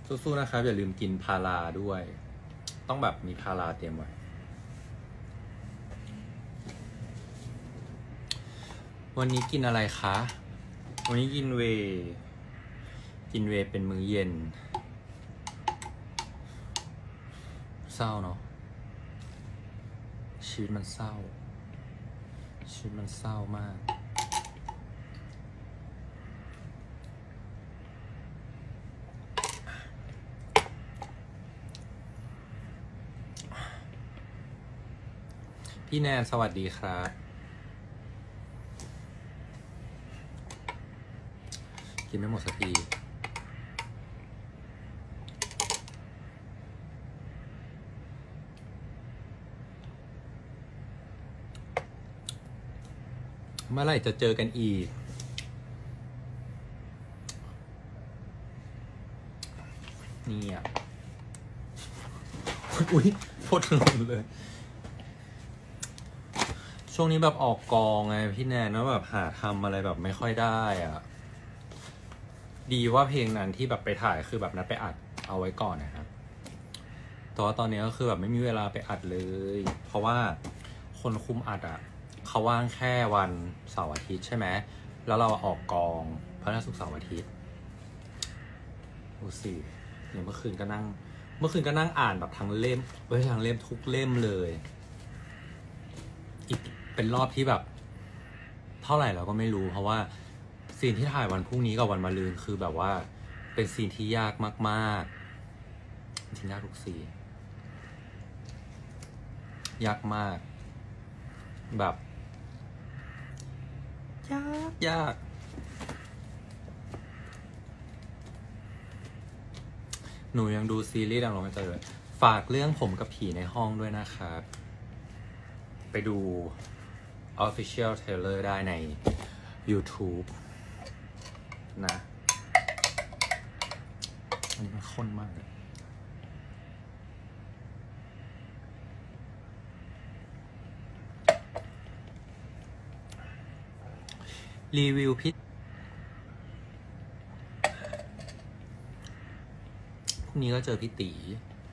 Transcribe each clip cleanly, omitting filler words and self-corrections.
สู้ๆนะครับอย่าลืมกินพาราด้วย ต้องแบบมีพาราเตรียมไว้วันนี้กินอะไรคะวันนี้กินเวย์เป็นมื้อเย็นเศร้าเนาะชีวิตมันเศร้ามากพี่แนนสวัสดีครับกินไม่หมดสักทีเมื่อไหร่จะเจอกันอีกนี่อ่ะอุ๊ยโทษหล่นเลยช่วงนี้แบบออกกองไงพี่แนนว่าแบบหาทำอะไรแบบไม่ค่อยได้อ่ะดีว่าเพลงนั้นที่แบบไปถ่ายคือแบบนัดไปอัดเอาไว้ก่อนนะครับแต่ว่าตอนนี้ก็คือแบบไม่มีเวลาไปอัดเลยเพราะว่าคนคุมอัดอ่ะเขาว่างแค่วันเสาร์อาทิตย์ใช่ไหมแล้วเราออกกองพฤหัสศุกร์เสาร์อาทิตย์ดูสิอย่างเมื่อคืนก็นั่งอ่านแบบทั้งเล่มทั้งเล่มทุกเล่มเลยอีกเป็นรอบที่แบบเท่าไหร่เราก็ไม่รู้เพราะว่าซีนที่ถ่ายวันพรุ่งนี้กับวันมะรืนคือแบบว่าเป็นซีนที่ยากมากๆจริงยากทุกซีนยากมากแบบยากหนูยังดูซีรีส์ดังลงไม่เจอฝากเรื่องผมกับผีในห้องด้วยนะครับไปดู Official Trailer ได้ใน YouTube นะอันนี้มันข้นมากเลยรีวิวพี่พรุ่งนี้ก็เจอพี่ตี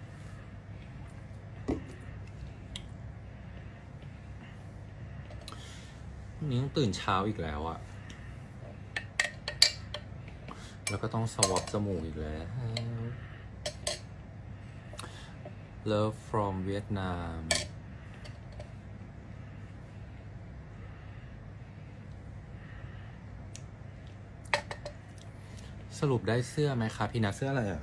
พรุ่งนี้ต้องตื่นเช้าอีกแล้วอะแล้วก็ต้องสวอปจมูกอีกแล้ว Love from Vietnam สรุปได้เสื้อไหมคะพี่นัทเสื้ออะไรอ่ะ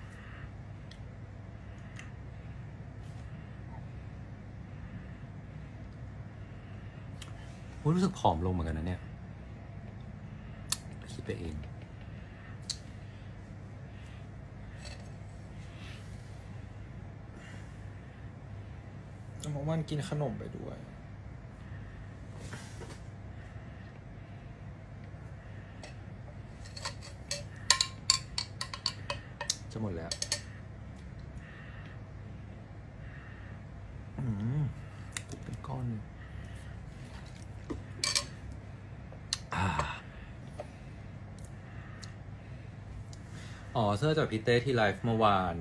รู้สึกผอมลงเหมือนกันนะเนี่ยคิดไปเองเมื่อวานกินขนมไปด้วยจะหมดแล้วเป็นก้อนนึงอ๋อเสื้อจากพี่เต้ที่ไลฟ์เมื่อวาน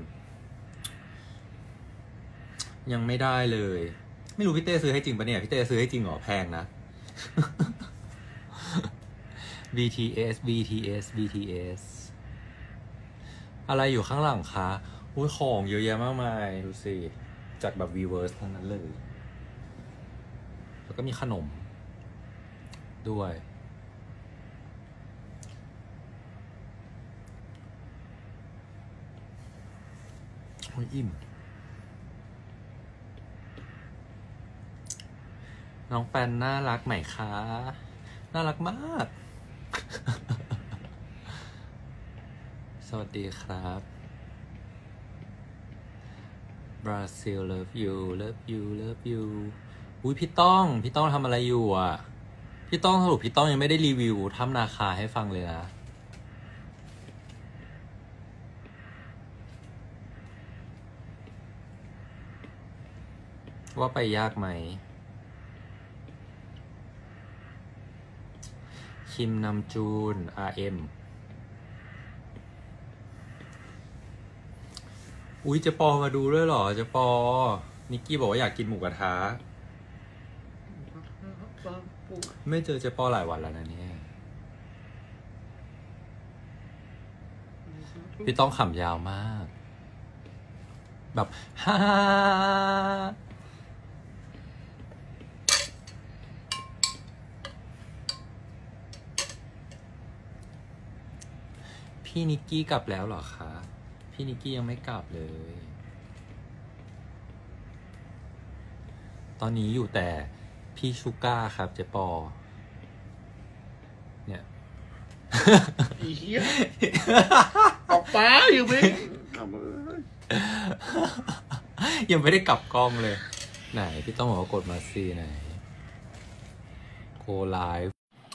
ยังไม่ได้เลยไม่รู้พี่เต้ซื้อให้จริงปะเนี่ยพี่เต้ซื้อให้จริงเหรอแพงนะ BTS อะไรอยู่ข้างหลังคะอุ้ยของเยอะแยะมากมายดูสิจัดแบบ Weverse ทั้งนั้นเลยแล้วก็มีขนมด้วยโอ้ยอิ่มน้องแปนน่ารักไหมคะน่ารักมาก สวัสดีครับบราซิล love you love you love you อุ้ยพี่ต้องทำอะไรอยู่อ่ะพี่ต้องสรุปพี่ต้องยังไม่ได้รีวิวถ้ำนาคาให้ฟังเลยนะว่าไปยากไหมคิมนำจูน RM อุ๊ยเจปอมาดูด้วยเหรอเจปอนิกกี้บอกว่าอยากกินหมูกระทะไม่เจอเจปอหลายวันแล้วนะเนี่ยพี่ต้องขำยาวมากแบบฮ่าพี่นิกกี้กลับแล้วเหรอคะพี่นิกกี้ยังไม่กลับเลยตอนนี้อยู่แต่พี่ชูก้าครับเจปอเนี่ยอีเหี้ยออกฟ้าอยู่มั้ยยังไม่ได้กลับกล้องเลยไหนพี่ต้องบอกว่ากดมาซีไหนโกไลฟ์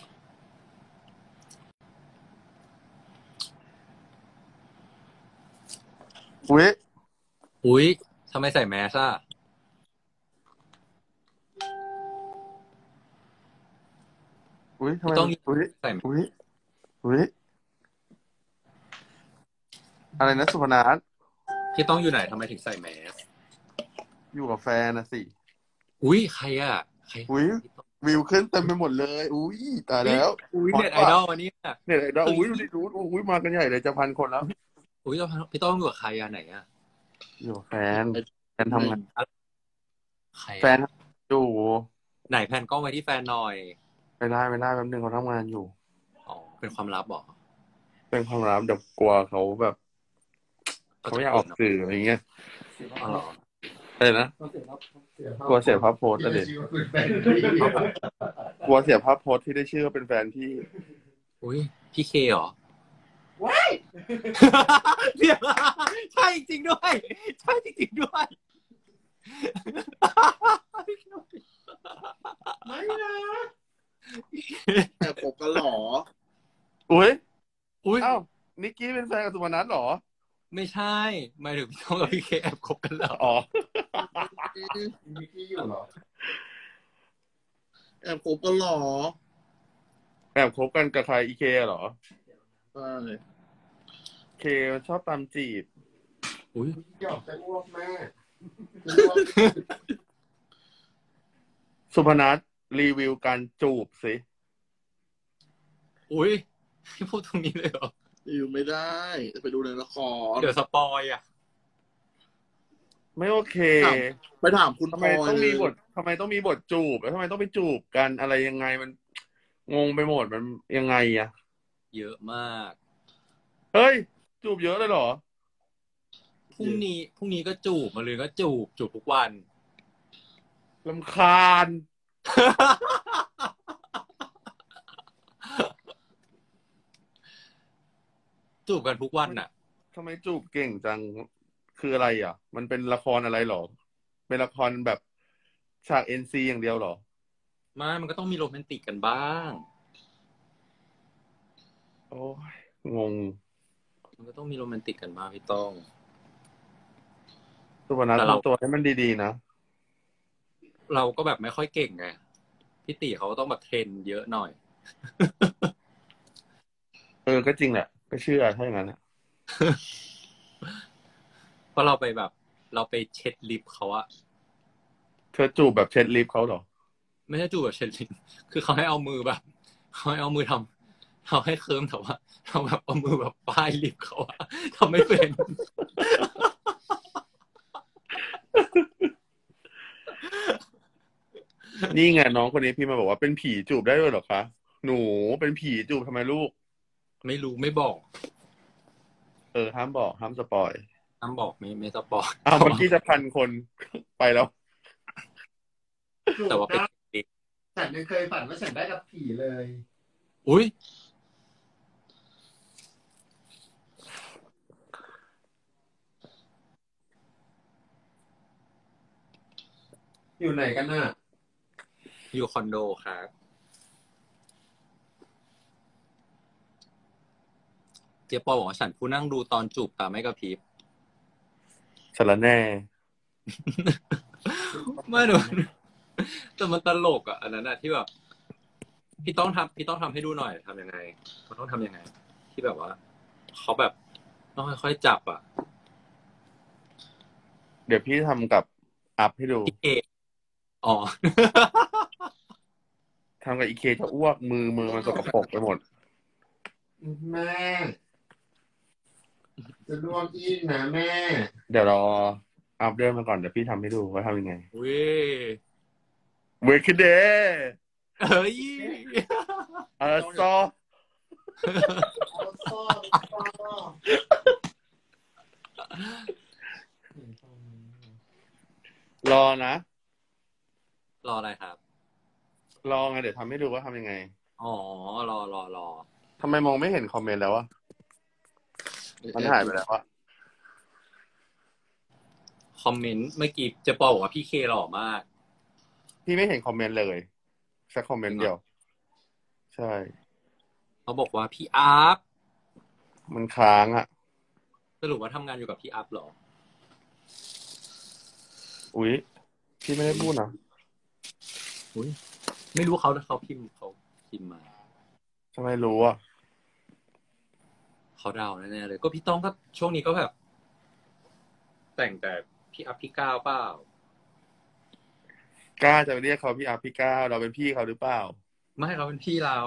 อุ๊ยทำไมใส่แมสอะทำไมต้องใส่อะไรนะสุพนัทพี่ต้องอยู่ไหนทำไมถึงใส่แมสอยู่กับแฟนนะสิอุ๊ยใครอะใครวิวขึ้นเต็มไปหมดเลยตายแล้วเน็ตไอดอลวันนี้เน็ตไอดอลดูมากันใหญ่เลยจะ1,000 คนแล้วพี่ต้องอยู่กับใครอะไหนอะอยู่กับแฟนทำงานใครแฟนอยู่ไหนแพนกล้องไว้ที่แฟนหน่อยไม่ได้แป๊บนึงเขาทำงานอยู่อ๋อเป็นความลับเหรอเป็นความลับเดี๋ยวกลัวเขาแบบเขาไม่อยากออกสื่ออะไรเงี้ยอ๋อเหรออะไรนะกลัวเสียภาพโพสต์อะเด็กกลัวเสียภาพโพสต์ที่ได้ชื่อว่าเป็นแฟนพี่อุ๊ยพี่เคเหรอว้ายเดี๋ยวใช่จริงด้วยใช่จริงด้วยไม่นะแต่ผมกันหรออุ๊ยอ้าวนิกกี้เป็นแฟนกับสุวรรณัทหรอไม่ใช่หมายถึงพี่ต้องกับพี่เคแอบคบกันแล้วอ๋อนิกกี้อยู่หรอแอบคบกันหรอแอบคบกันกับใครอีเคหรอใช่เคชอบตามจีบอุ๊ยหยอกจะอ้วกแม่สุพนัทรีวิวการจูบสิอุ๊ยพูดตรงนี้เลยเหรออยู่ไม่ได้ไปดูในละครเดี๋ยวสปอยอ่ะไม่โอเคไปถามคุณทำไมต้องมีบทจูบแล้วทำไมต้องไปจูบกันอะไรยังไงมันงงไปหมดมันยังไงอะเยอะมากเฮ้ยจูบเยอะเลยเหรอพรุ่งนี้ก็จูบมะรืนก็จูบทุกวันรำคาญจูบกันทุกวันน่ะทำไมจูบเก่งจังคืออะไรอ่ะมันเป็นละครอะไรหรอเป็นละครแบบฉากNCอย่างเดียวหรอไม่มันก็ต้องมีโรแมนติกกันบ้างโอ้ยงงมันก็ต้องมีโรแมนติกกันบ้างพี่ต้องตัวนั้นทำตัวให้มันดีๆนะเราก็แบบไม่ค่อยเก่งไงพี่ติเขาก็ต้องแบบเทรนเยอะหน่อยก็จริงแหละก็เชื่อถ้าอย่างนั้นเพราะเราไปเช็ดลิปเขาอะเธอจูบแบบเช็ดลิปเขาหรอไม่ใช่จูบแบบเช็ดลิปคือเขาให้เอามือแบบเขาให้เอามือทำเขาให้เคิร์มแต่ว่าเราแบบเอามือแบบป้ายลิปเขาอะทำไม่เป็นนี่ไงน้องคนนี้พี่มาบอกว่าเป็นผีจูบได้ด้วยเหรอคะหนูเป็นผีจูบทำไมลูกไม่รู้ไม่บอกห้ามบอกห้ามสปอยห้ามบอกไม่สปอยเมื่อกี้จะ1,000 คนไปแล้วแต่ว่าเป็นฉันยังเคยฝันว่าฉันได้กับผีเลยอุ๊ยอยู่ไหนกันน่ะอยู่คอนโดครับเจ๊ปอบอกว่าฉันผู้นั่งดูตอนจูบตาไม่กระพริบสารแน่ไม่หนูแต่มันตลกอ่ะอันนั้นอ่ะที่แบบพี่ต้องทำให้ดูหน่อยทำยังไงเขาต้องทำยังไงที่แบบว่าเขาแบบต้องค่อยๆจับอ่ะเดี๋ยวพี่ทำกับอัพให้ดูพี่เคอ๋อทำกับอีเคจะอ้วกมือมันสกปรกไปหมดแม่จะลวกอีกนะแม่เดี๋ยวรออัพเดินมาก่อนเดี๋ยวพี่ทำให้ดูว่าทำยังไงเว้ยเวคเดย์เฮ้ยซอ รอนะรออะไรครับรอไงเดี๋ยวทำให้ดูว่าทำยังไงอ๋อ รอทำไมมองไม่เห็นคอมเมนต์แล้ววะมันหายไปแล้ววะคอมเมนต์เมื่อกี้จะบอกว่าพี่เคหล่อมากพี่ไม่เห็นคอมเมนต์เลยสักคอมเมนต์เดียว ใช่เขาบอกว่าพี่อัพมันค้างอ่ะสรุปว่าทำงานอยู่กับพี่อัพเหรออุ๊ยพี่ไม่ได้พูดนะอุ้ยไม่รู้เขาพิมพ์มาทำไมรู้อ่ะเขาเดาแน่ๆเลย ก็พี่ต้องก็ช่วงนี้ก็แบบ แต่งแต่พี่อัพพี่ก้าวเปล่ากล้าจะไปเรียกเขาพี่อัพพี่ก้าวเราเป็นพี่เขาหรือเปล่าไม่เขาเป็นพี่เรา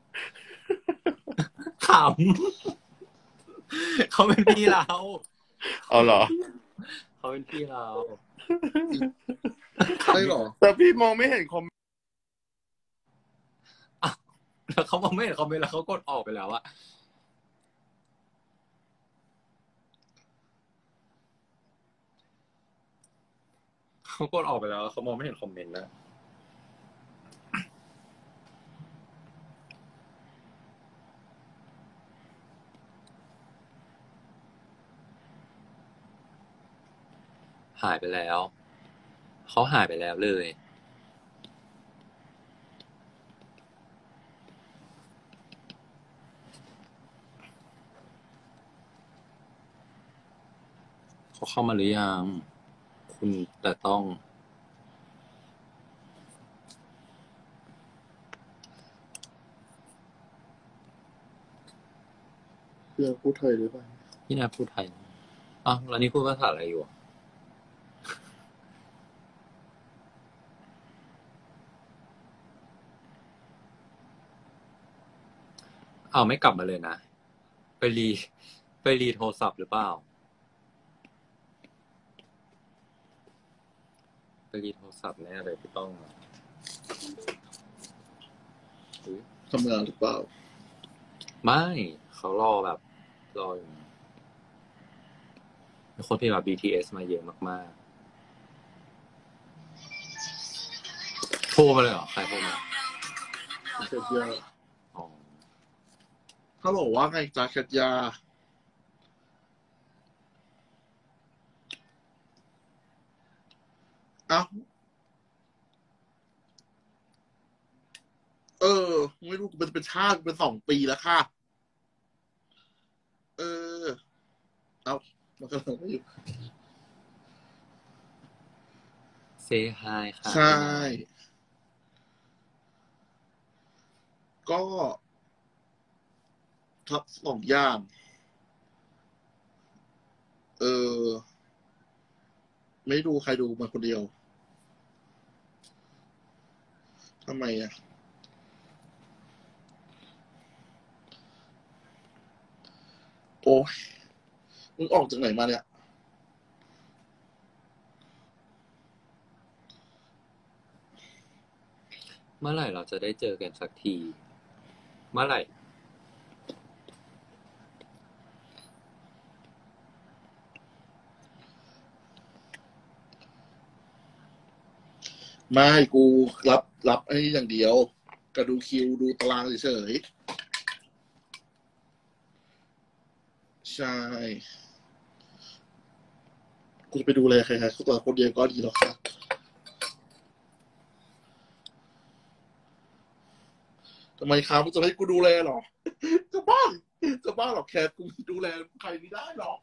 ขำ เขาเป็นพี่เราเอาเหรอเขาเป็นพี่เราใช่หรอแต่พี่มองไม่เห็นคอมเมนต์แล้วเขามองไม่เห็นคอมเมนต์แล้วเขากดออกไปแล้วอะเขากดออกไปแล้วเขามองไม่เห็นคอมเมนต์นะหายไปแล้วเขาหายไปแล้วเลยเขาเข้ามาหรือยังคุณแต่ต้องเรื่องพูดไทยหรือเปล่าพี่นาพูดไทยอ้าวแล้วนี่พูดภาษาอะไรอยู่อ้าวไม่กลับมาเลยนะไปรีโทรศัพท์หรือเปล่าไปรีโทรศัพท์แน่เลยพี่ต้องอุ๊ยทำงานหรือเปล่าไม่เขารอแบบรออยู่นะมีคนพิมพ์แบบ BTS มาเยอะมากๆโทรมาเลยเหรอใครโทรมาเช็ดยาอ๋อฮัลโหลว่าไงจ๊ะเช็ดยาเอ้าไม่รู้เป็นชาติเป็น2 ปีแล้วค่ะ เอ้ามันก็เลยไม่อยู่ Say hi ค่ะใช่ ก็ทับ2 อย่าง ไม่ดูใครดูมาคนเดียวทำไมอ่ะโอ้ยมึงออกจากไหนมาเนี่ยเมื่อไหร่เราจะได้เจอกันสักที เมื่อไหร่ไม่กูรับไอ้อย่างเดียวก็ดูคิวดูตารางเฉยๆใช่กูจะไปดูแลใครๆตัวคนเดียวก็ดีหรอกครับทำไมครับมึงจะให้กูดูแลหรอจะบ้าหรอกแคทกูดูแลใครไม่ได้หรอก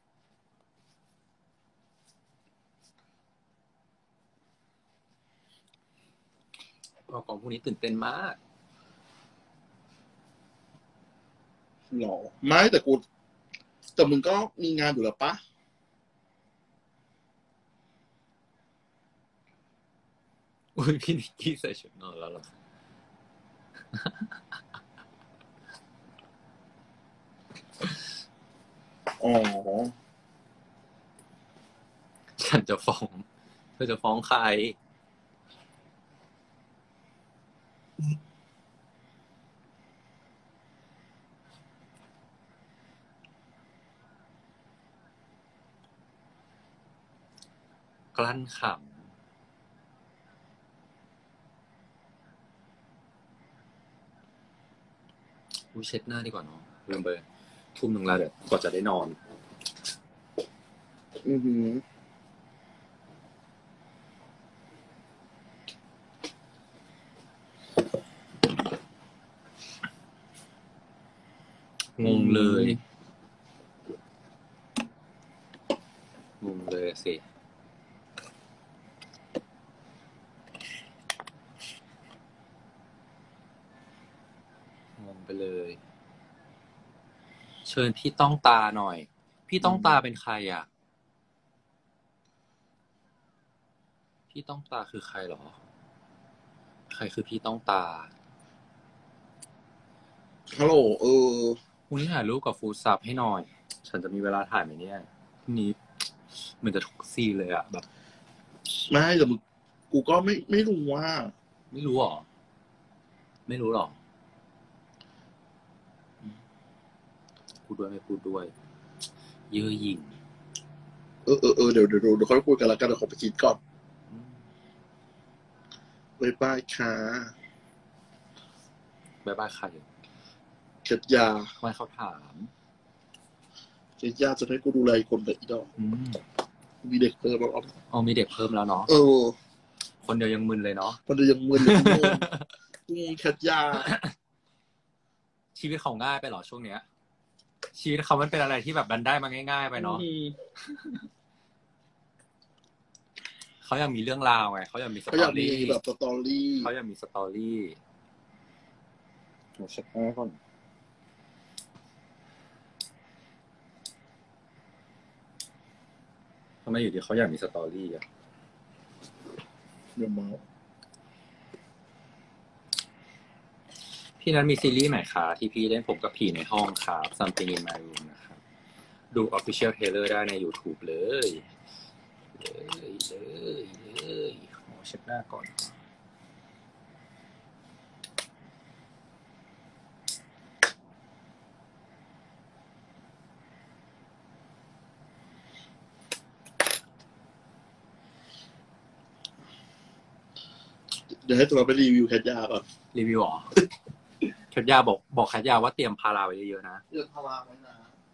ออกกองพวกนี้ตื่นเต้นมากหรอไม่แต่มึงก็มีงานอยู่แล้วปะอุ้ยพี่นิกกี้ใส่ชุดนอนแล้วเหรออ๋อฉันจะฟ้องเธอจะฟ้องใครกลั้นขำอุ้ยเช็ดหน้าดีกว่าเนาะลืมไปทุ่มหนึ่งแล้วเดี๋ยวกว่าจะได้นอนอือหืองงเลยงงเลยสิงงไปเลยเชิญพี่ต้องตาหน่อยพี่ต้องตาเป็นใครอ่ะพี่ต้องตาคือใครหรอใครคือพี่ต้องตาฮัลโหลคุณถ่ายรูปกับฟูดซับให้หน่อย ฉันจะมีเวลาถ่ายไหมเนี่ยพรุ่งนี้เหมือนจะทุกซีนเลยอะแบบไม่แต่มึงกูก็ไม่รู้ว่าไม่รู้หรอ ไม่รู้หรอพูดด้วยไม่พูดด้วย เย่อหยิ่งเดี๋ยวค่อยคุยกันแล้วกันเดี๋ยวขอไปคิดก่อนอืมบ๊ายบายค่ะบ๊ายบายค่ะเช็ดยาทำไมเขาถามเช็ดยาจะให้กูดูแลอีกคนแต่อีดอกอืมมีเด็กเพิ่มแล้วอ๋อมีเด็กเพิ่มแล้วเนาะ คนเดียวยังมึนเลยเนาะมันจะยังมึนเลยกูงงเช็ดยาชีวิตเขาง่ายไปเหรอช่วงเนี้ย ชีวิตเขามันเป็นอะไรที่แบบดันได้มาง่ายๆไปเนาะ เขายังมีเรื่องราวไงเขายังมีสเขาตอยาอกมีรี่แบบสตอรี่เขายังมีสตอรี่หนูเช็คให้ก่อนทำไมอยู่ดีเขาอยากมีสตอรี่อ่ะเดี๋ยวเมาพี่นั้นมีซีรีส์ใหม่ค่ะที่พี่เล่นผมกับผีในห้องครับ Something in My Room นะครับ ดู Official Trailer ได้ใน YouTube เลยขอเช็คหน้าก่อนเดี๋ยวให้ตัวเราไปรีวิวเช็ดยาก่อนรีวิวเหรอ แคทยาบอกแคทยาว่าเตรียมพาราไว้เยอะๆนะเรื่องพาราไว้นะ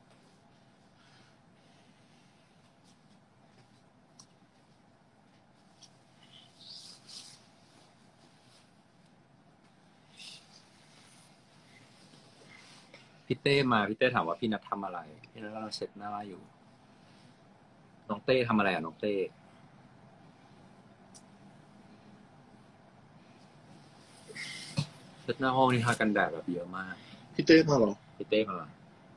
พี่เต้มาพี่เต้ถามว่าพี่นัททำอะไรพี่นัทกำลังเช็ดหน้าอยู่ น้องเต้ทำอะไรอ่ะน้องเต้เช็ดหน้าห้องนี่ทากันแดดแบบเยอะมากพี่เต้มาเหรอพี่เต้มา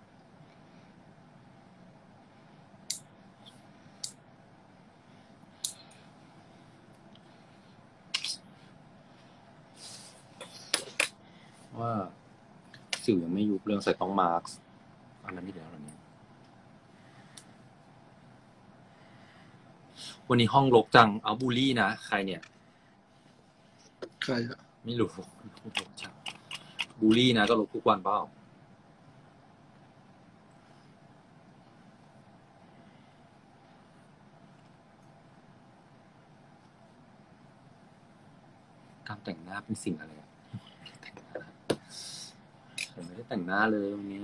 ว่าสิวยังไม่ยุบเรื่องใส่ต้องมาร์กอันนั้นที่เดียวแล้วเนี่ยวันนี้ห้องรกจังเอาบูลลี่นะใครเนี่ยใครอะไม่รู้รกจังบูลลี่นะก็รกทุกวันเปล่า การแต่งหน้าเป็นสิ่งอะไรอะผมไม่ได้แต่งหน้าเลยวันเนี้ย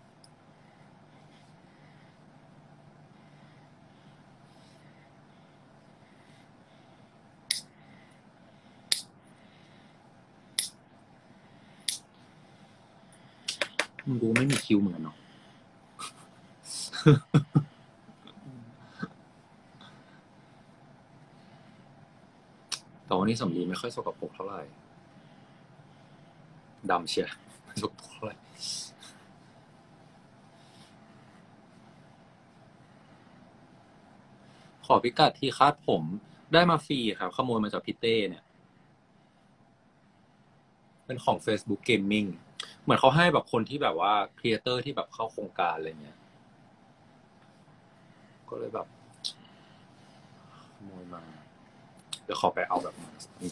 มึงดูไม่มีคิ้วเหมือนกันเนาะ แต่วันนี้สำลีไม่ค่อยสกปรกเท่าไหร่ดำเชียไม่สกปรกเท่าไหร่ขอพิกัดที่คาดผมได้มาฟรีครับขโมยมาจากพี่เต้เนี่ยเป็นของ Facebook Gaming เหมือนเขาให้แบบคนที่แบบว่าครีเอเตอร์ที่แบบเข้าโครงการอะไรเงี้ยก็เลยแบบขโมยมาเดี๋ยวขอไปเอาแบบมา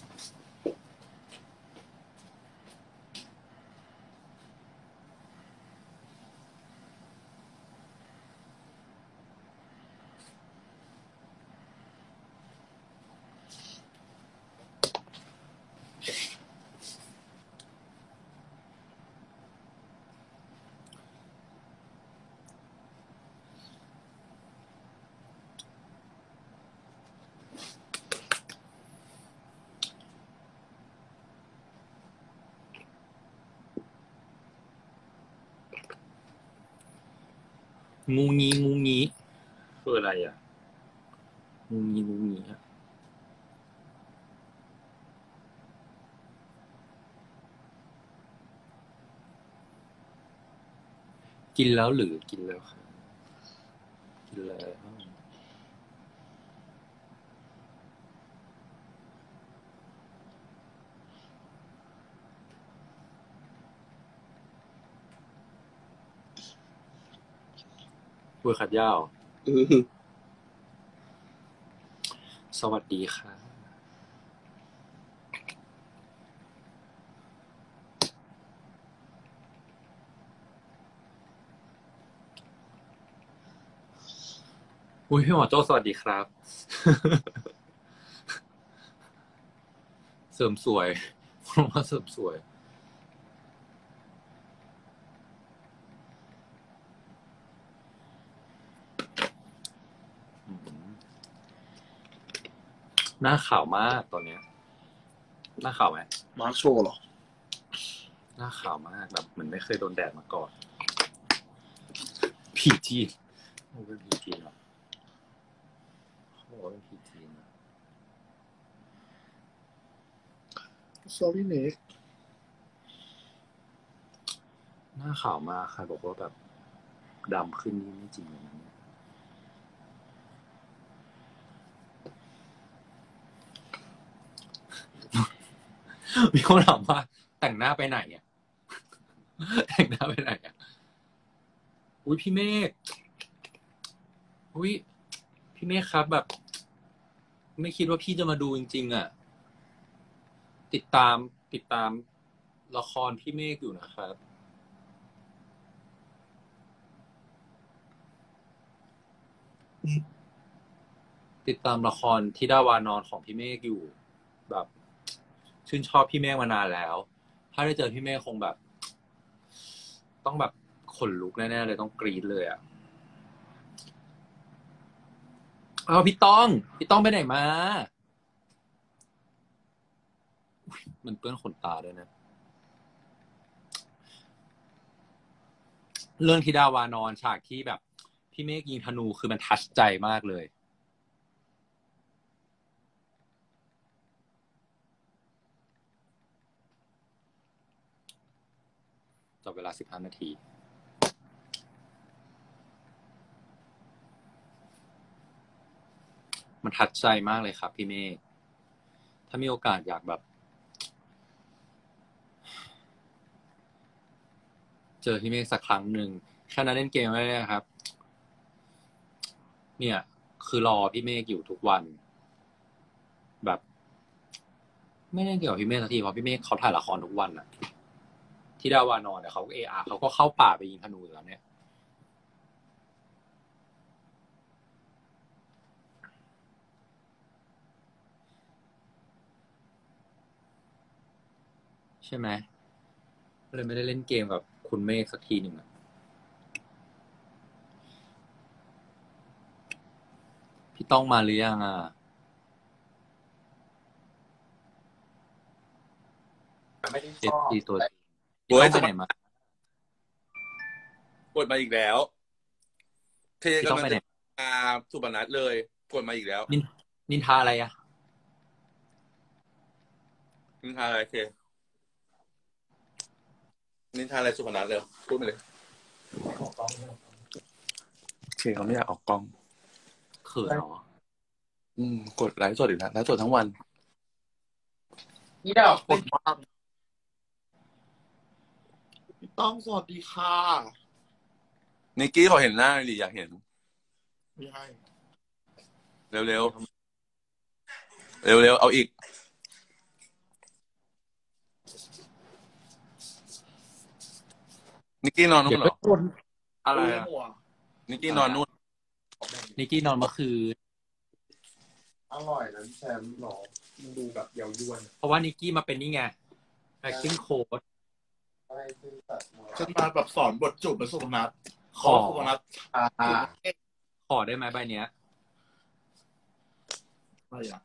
งูงี้คืออะไรอ่ะงูงี้ฮะกินแล้วหรือกินแล้วครับกินแล้วเวอร์ขัดยาวสวัสดีค่ะอุ้ยพี่หมอโจ้สวัสดีครับเสริมสวยผมว่าเสริมสวยหน้าขาวมากตอนเนี้ยหน้าขาวไหมมาร์คโชว์เหรอหน้าขาวมากแบบเหมือนไม่เคยโดนแดดมาก่อนผีจีนโอ้เป็นผีจีนเหรอเขาบอกว่าเป็นผีจีนนะ sorry Nick หน้าขาวมากใครบอกว่าแบบดำขึ้นนี่ไม่จริงเลยนะเนี่ยมีคนถามว่าแต่งหน้าไปไหนอ่ะแต่งหน้าไปไหนอ่ะอุ้ยพี่เมฆอุ้ยพี่เมฆครับแบบ ไม่คิดว่าพี่จะมาดูจริงๆอ่ะติดตามละครพี่เมฆอยู่นะครับติดตามละครธิดาวานอนของพี่เมฆอยู่แบบชื่นชอบพี่เมฆมานานแล้วถ้าได้เจอพี่เมฆคงแบบต้องแบบขนลุกแน่ๆเลยต้องกรี๊ดเลยอ่ะเอาพี่ต้องไปไหนมามันเปื้อนขนตาด้วยนะเรื่องธิดาวานอนฉากที่แบบพี่เมฆยิงธนูคือมันทัชใจมากเลยจบเวลา15 นาทีมันทัชใจมากเลยครับพี่เมฆถ้ามีโอกาสอยากแบบเจอพี่เมฆสักครั้งหนึ่งแค่นั้นเล่นเกมไม่ได้นะครับเนี่ยคือรอพี่เมฆอยู่ทุกวันแบบไม่ได้เกี่ยวกับพี่เมฆสักทีเพราะพี่เมฆเขาถ่ายละครทุกวันอะที่ดาวานอนเนี่ยเขาARเขาก็เข้าป่าไปยิงธนูอยู่แล้วเนี่ยใช่ไหมเลยไม่ได้เล่นเกมกับคุณเมฆสักทีหนึ่งอะพี่ต้องมาหรือยังอ่ะไม่ได้ชเอฟอบซีตัวจริงพี่ต้องไปไหนมากดมาอีกแล้วเทพี่ต้องกำลังไปไหนจะมาสุบนัทเลยกดมาอีกแล้วนินทาอะไรอ่ะนินทาอะไรเคนินทาอะไรสุบนัทเร็วพูดมาเลยเคเขาไม่อยากออกกล้องเขินเหรอกดไลฟ์สดอีกแล้วไลฟ์สดทั้งวันนี่ดอกกดมากต้องสวัสดีค่ะนิกกี้ขอเห็นหน้าหน่อยดิอยากเห็นไม่ให้เร็วเร็วเร็วเร็วเอาอีกนิกกี้นอนนู่นเหรออะไรอะนิกกี้นอนนู่นนิกกี้นอนเมื่อคืนอร่อยนะพี่แชมป์หรอมันดูแบบเยาวยวนเพราะว่านิกกี้มาเป็นนี่ไง acting coach อะไรคือแบบหมอฉันมาแบบสอนบทจูบเป็นสุพนัทขอสุพนัทขอได้ไหมใบเนี้ยอะไรอ่ะ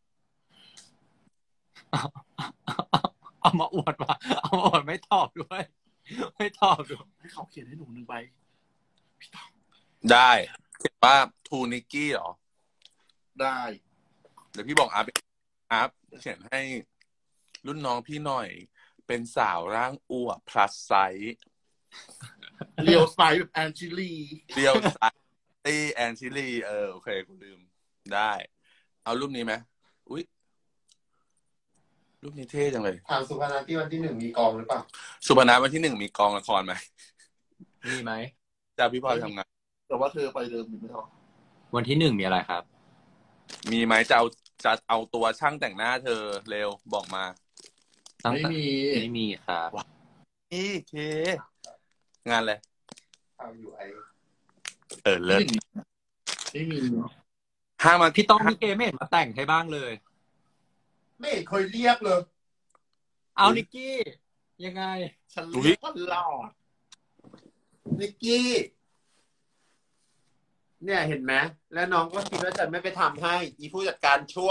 เอามาอวดว่ะเอามาอวดไม่ตอบด้วย ไม่ตอบด้วยให้เขาเขียนให้หนู1 ใบพี่ต้องได้เขียนว่าทูนิกกี้เหรอได้เดี๋ยวพี่บอกอาร์ตเขียนให้รุ่นน้องพี่หน่อย เป็นสาวร่างอวบ plus size เรียวไซส์แบบแอนชิลีเรียวไซส์ตี้แอนชิลีโอเคกูลืมได้ เอารูปนี้ไหมอุ๊ยรูปนี้เท่จังเลยถามสุพนัทที่วันที่1มีกองหรือเปล่าสุพนัทวันที่1มีกองละครไหมมีไหมจะพี่พลอยทำงานแต่ว่าเธอไปเดิมอยู่ไม่ท้อวันที่1มีอะไรครับมีไหมจะเอาตัวช่างแต่งหน้าเธอเร็วบอกมาไม่มีไม่มีครับนี่เค งานอะไรเอาอยู่ไอเลิศไม่มีห้ามมาพี่ต้องพี่เกไม่เห็นมาแต่งให้บ้างเลยไม่เคยเรียกเลยเอานิกกี้ ยังไงฉันเรียกว่าหล่อนิกกี้ เนี่ยเห็นไหมแล้วน้องก็คิดว่าจะไม่ไปทำให้อีผู้จัดการชั่ว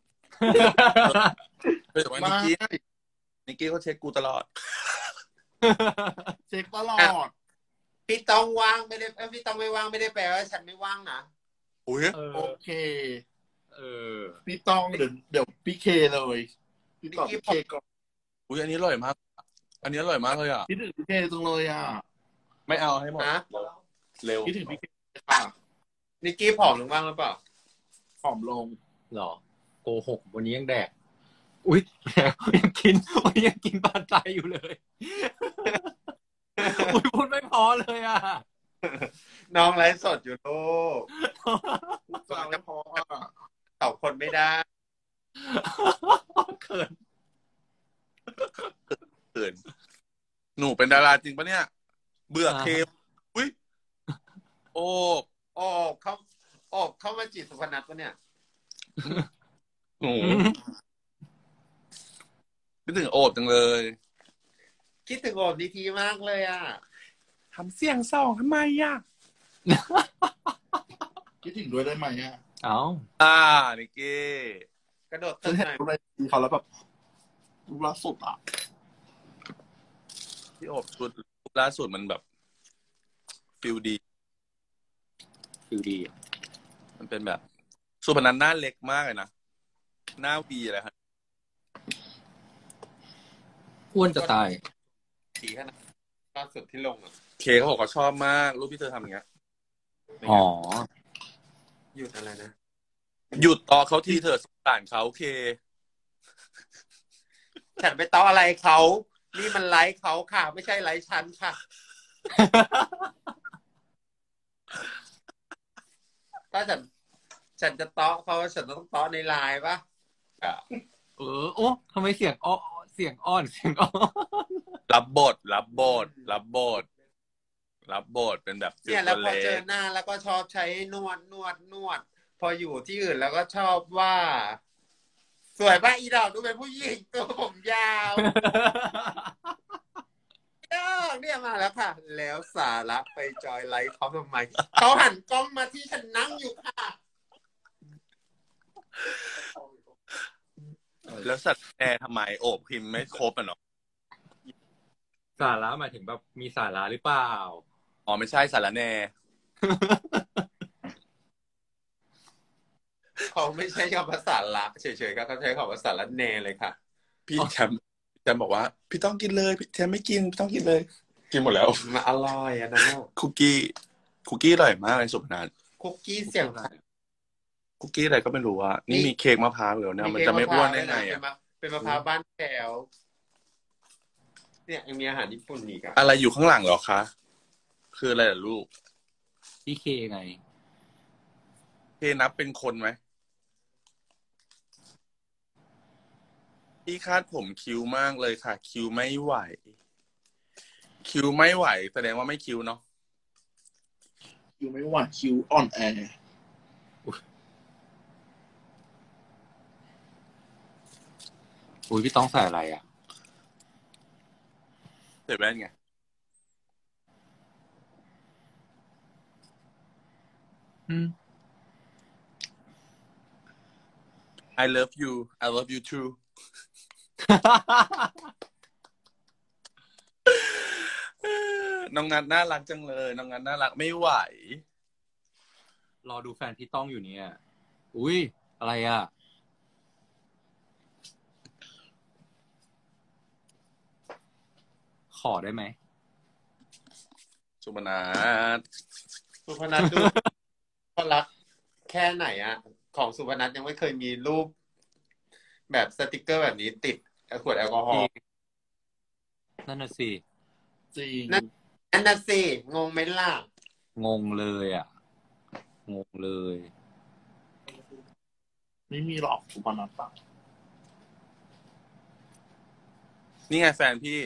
เป็นแต่ว่าไม่นิกกี้เขาเช็คกูตลอดเช็คตลอดพี่ต้องว่างไม่ได้พี่ต้องไม่ว่างไม่ได้แปลว่าฉันไม่ว่างนะอุ้ยโอเคเออพี่ต้องเดี๋ยวพี่เคเลยพี่ตอบพี่เคก่อนอุ้ยอันนี้อร่อยมาก อันนี้อร่อยมากเลยอ่ะคิดถึงพี่เคจังเลยอ่ะไม่เอาให้หมดนะเร็วคิดถึงพี่เคค่ะนิกกี้ผอมลงบ้างหรือเปล่าผอมลงหรอ โกหกวันนี้ยังแดก อุ๊ยยังกินวันนี้ยังกินปลาใจอยู่เลย อุ๊ยพูดไม่พอเลยอ่ะน้องไลฟ์สดอยู่โลกสาวพออ่ะตอบคนไม่ได้เขินเกินหนูเป็นดาราจริงปะเนี่ย เบื่อเคมอุ้ยโอ้โอ้เข้ามาจีบสุพนัทปะเนี่ยหนูคิดถึงโอบจังเลยคิดถึงโอบดีทีมากเลยอ่ะทำเสียงสองทำไมอ่ะคิดถึงด้วยได้ไหมอ่ะเอ้านิกกี้กระโดดฉัตึ้นงเห็หนน่อยรูปในทีเขาแล้วแบบรูปล่าสุดอ่ะพี่โอบชุดล่าสุดมันแบบฟิลดีฟิลดีมันเป็นแบบสุพนันหน้าเล็กมากเลยนะ หน้าวีอะไรครับอ้วนจะตายสีขนาดล่าสุดที่ลงอ่ะเคเขาบอกเขาชอบมาก รูปที่เธอทำอย่างเงี้ยอ๋อหยุดอะไรนะหยุดต่อเขาทีเธอสงสารเขาเคฉันไปต้ออะไรเขานี่มันไลฟ์เขาค่ะ ไม่ใช่ไลฟ์ฉันค่ะ ถ้าฉันจะต้อเขาฉันต้องต้อในไลน์ปะโอ้ทำไมเสียงอ้อเสียงอ่อนเสียงอ่อนรับบทเป็นแบบเนี่ยแล้วพอตัวเจล็อก หน้าแล้วก็ชอบใช้นวด พออยู่ที่อื่นแล้วก็ชอบว่า สวยป่ะอีดอกดูเป็นผู้หญิงตัวผมยาวเนี่ยมาแล้วค่ะ แล้วสาระไปจอยไลฟ์เขาทำไมเขาหันกล้องมาที่ฉันนั่งอยู่ค่ะแล้วสัตว์แอร์ทำไมโอบพิมพ์ไม่ครบอ่ะเนาะสาระหมายถึงแบบมีสาระหรือเปล่าอ๋อไม่ใช่สารแหน่เขาไม่ใช่คำภาษาละเฉยๆก็เขาใช้คำภาษาละแนเลยค่ะพี่แชมป์บอกว่า พี่ต้องกินเลยพี่แชมป์ไม่กินพี่ต้องกินเลย กินหมดแล้วมาอร่อยอะนะคุกกี้อร่อยมากเลยสุพนันคุกกี้เสียงคุกกี้อะไรก็ไม่รู้อ่ะนี่มีเค้กมะพร้าวเหรอเนี่ยมันจะไม่อ้วนได้ไงอ่ะเป็นมะพร้าวบ้านแถวเนี่ยยังมีอาหารญี่ปุ่นอีกอะอะไรอยู่ข้างหลังเหรอคะ คืออะไรล่ะลูกพี่เคไงเคนับเป็นคนไหมพี่คาดผมคิ้วมากเลยค่ะ คิ้วไม่ไหว คิ้วไม่ไหวแสดงว่าไม่คิ้วเนาะคิวไม่ไหวคิวอ่อนแออุ้ยพี่ต้องใส่อะไรอ่ะเสร็จแว่นไง I love you I love you too น้องนัทน่ารักจังเลย น้องนัทน่ารักไม่ไหวรอดูแฟนพี่ต้องอยู่เนี่ย อุ้ยอะไรอ่ะ ขอได้ไหมสุพนัทสุพนัทดูก็รักแค่ไหนอะของสุพนัทยังไม่เคยมีรูป แบบสติกเกอร์แบบนี้ติดขวดแอลกอฮอล์นั่นน่ะสิจริงนั่นน่ะสิงงไหมล่ะงงเลยอ่ะ งงเลยไม่มีหรอกสุพนัทอะนี่ไงแฟนพี่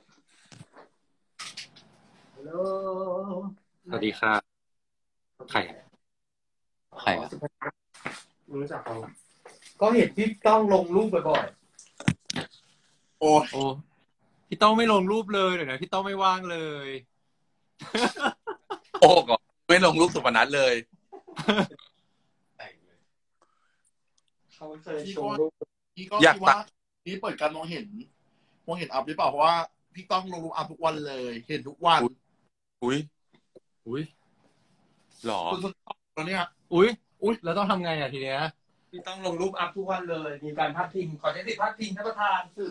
ฮัลโหลสวัสดีค่ะใครใครอ่ะรู้จักเขาก็เห็นพี่ต้องลงรูปบ่อยโอ้ยโอ้พี่ต้องไม่ลงรูปเลยเดี๋ยวนะพี่ต้องไม่ว่างเลยโอ้ก่อนไม่ลงรูปสุพนัทเลยๆแต่งเลยเขาไม่เคยชมรูปพี่ก็คิดว่านี่เปิดการมองเห็นอัพหรือเปล่าเพราะว่าพี่ต้องลงรูปอัพทุกวันเลย เห็นทุกวันอุ้ยอุ้ยหรอคุณสุดแล้วเนี่ยอุ้ยอุ้ยแล้วต้องทำไงอ่ะทีเนี้ยพี่ต้องลงรูปอัพทุกวันเลย มีการพัดพิงขอใช้สิทธิ์พัดพิงท่านประธานสื่อ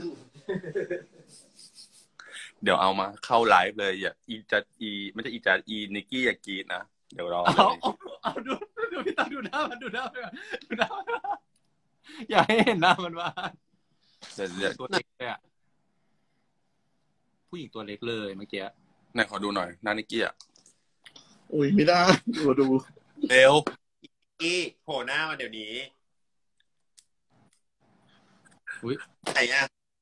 เดี๋ยวเอามาเข้าไลฟ์เลยอย่าไม่ใช่นิกกี้อย่ากรีดนะ เดี๋ยวรอเลยเอาดูพี่ต้องดูหน้ามันดูหน้ามันดูหน้ามันอยากให้เห็นหน้ามันว่าเดี๋ยวตัวเล็กเลยอ่ะผู้หญิงตัวเล็กเลยเมื่อกี้ไหนขอดูหน่อยหน้านิกกี้อ่ะอุ้ยไม่ได้ดูเร็วกี้โผล่หน้ามาเดี๋ยวนี้อุ้ยไหนอ่ะ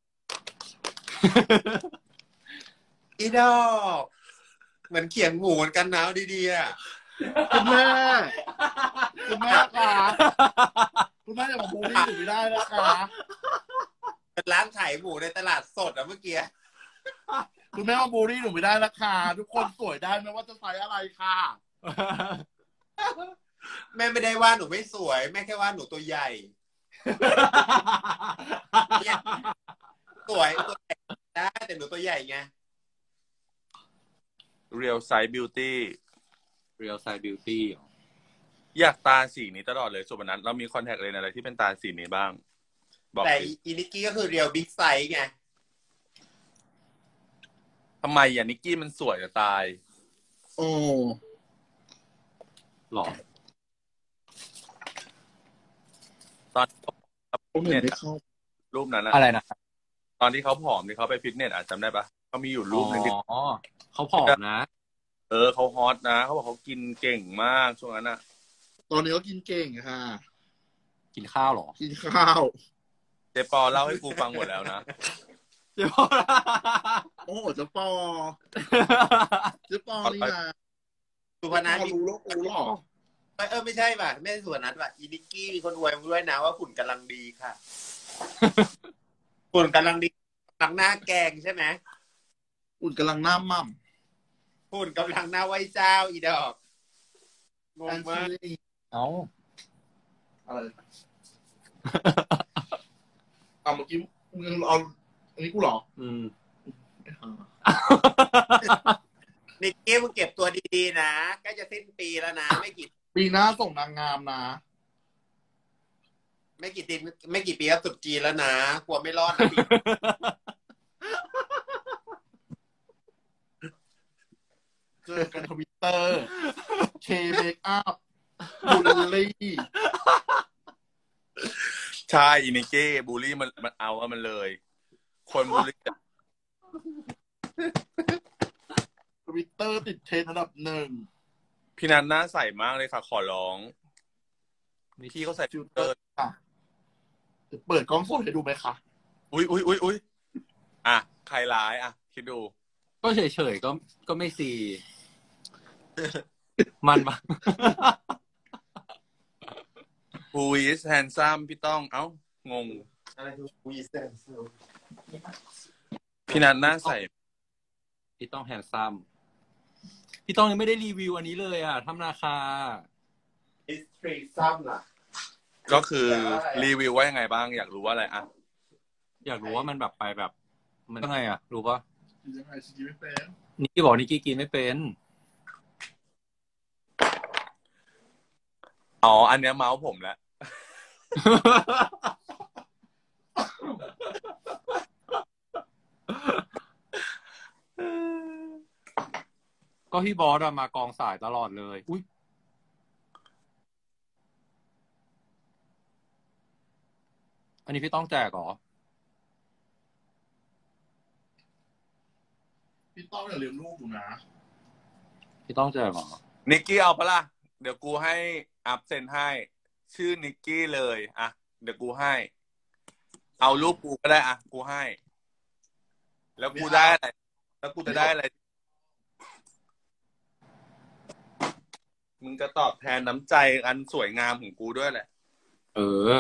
อีดอกเหมือนเขียงหมูเหมือนกันนะดีๆอ่ะคุณแม่ค่ะคุณแม่อย่ามาบูลลี่หนูไม่ได้นะคะเป็นร้านขายหมูในตลาดสดอ่ะเมื่อกี้คุณแม่มาบูลลี่หนูไม่ได้นะคะทุกคนสวยได้ไม่ว่าจะใส่อะไรค่ะแม่ไม่ได้ว่าหนูไม่สวยแม่แค่ว่าหนูตัวใหญ่เนี่ยสวยตัวใหญ่ได้แต่หนูตัวใหญ่ไง Real Size Beauty Real Size Beauty อยากตาสีนี้ตลอดเลยสุพนัทเรามีคอนแทคเลนส์อะไรที่เป็นตาสีนี้บ้าง บอกแต่สิอีนิกกี้ก็คือเรียวบิ๊กไซส์ไงทำไมอ่ะนิกกี้มันสวยจะตายโอ้หล่อตอนผมเห็นไม่เข้ารูปนั้นอะอะไรนะตอนที่เขาผอมที่เขาไปฟิตเนสอ่ะจำได้ปะเขามีอยู่รูปหนึงที่อ๋อเขาผอมนะเขาฮอตนะเขาบอกเขากินเก่งมากช่วงนั้นอ่ะตอนนี้ก็กินเก่งค่ะกินข้าวเหรอกินข้าวเจปอเล่าให้กูฟังหมดแล้วนะเดี๋ยวโอ้โหเจะปอนี่นะสุพนัทมีรู้แล้วกูหรอไม่ใช่ป่ะไม่ใช่สุพนัทป่ะอีนิกกี้มีคนอวยมาด้วยนะว่าหุ่นกำลังดีค่ะ หุ่นกำลังดีกำลังหน้าแกงใช่ไหมอุ่นกำลังหน้ามั่มหุ่นกำลังหน้าไหว้เจ้าอีดอกงแอง นมากซี่เอาอะไรเอาเมื่อกี้มึงเอาอันนี้กูเหรออืมนิกกี้มึงเก็บตัวดีๆนะใกล้จะสิ้นปีแล้วนะปีหน้าส่งนางงามนะไม่กี่ปีก็ตรุษจีนแล้วนะกลัวไม่รอดนะพี่เจอกันทวิตเตอร์เคเมคอัพบูลลี่ใช่อินิกกี้บูลลี่มันเอามันเลย คนบูลลี่ Twitter ติดเทรนด์อันดับ1 พี่นันหน้าใสมากเลยค่ะ ขอร้องพี่เขาใส่ฟิลเตอร์ค่ะเปิดกล้องสดให้ดูไหมคะอุ้ยอ่ะใครร้ายอ่ะคิดดูก็เฉยๆก็ไม่ซีมันปะ Who is handsome พี่ต้องเอ้างงอะไรคือวีเซนส์พี่นันหน้าใสพี่ต้องแฮนซัมพี่ต้องยังไม่ได้รีวิวอันนี้เลยอ่ะทำราคาอิสตรีซัมล่ะก็คือรีวิวว่ายังไงบ้างอยากรู้ว่าอะไรอ่ะอยากรู้ว่ามันแบบไปแบบ มันยังไงอ่ะ รู้ปะยังไงสกิลไม่เป็นนิกกี้บอกนิกกี้กินไม่เป็นอ๋ออันเนี้ยเมาส์ผมแล้วก็พี่บอสอะมากองสายตลอดเลยอุ้ยอันนี้พี่ต้องแจกเหรอพี่ต้องอย่าลืมลูกดูนะพี่ต้องแจกเหรอนิกกี้เอาปะล่ะเดี๋ยวกูให้อัพเซ็นให้ชื่อนิกกี้เลยอ่ะเดี๋ยวกูให้เอารูปกูก็ได้อ่ะกูให้แล้วกูได้อะไรแล้วกูจะได้อะไรมึงจะตอบแทนน้ำใจอันสวยงามของกูด้วยแหละเออ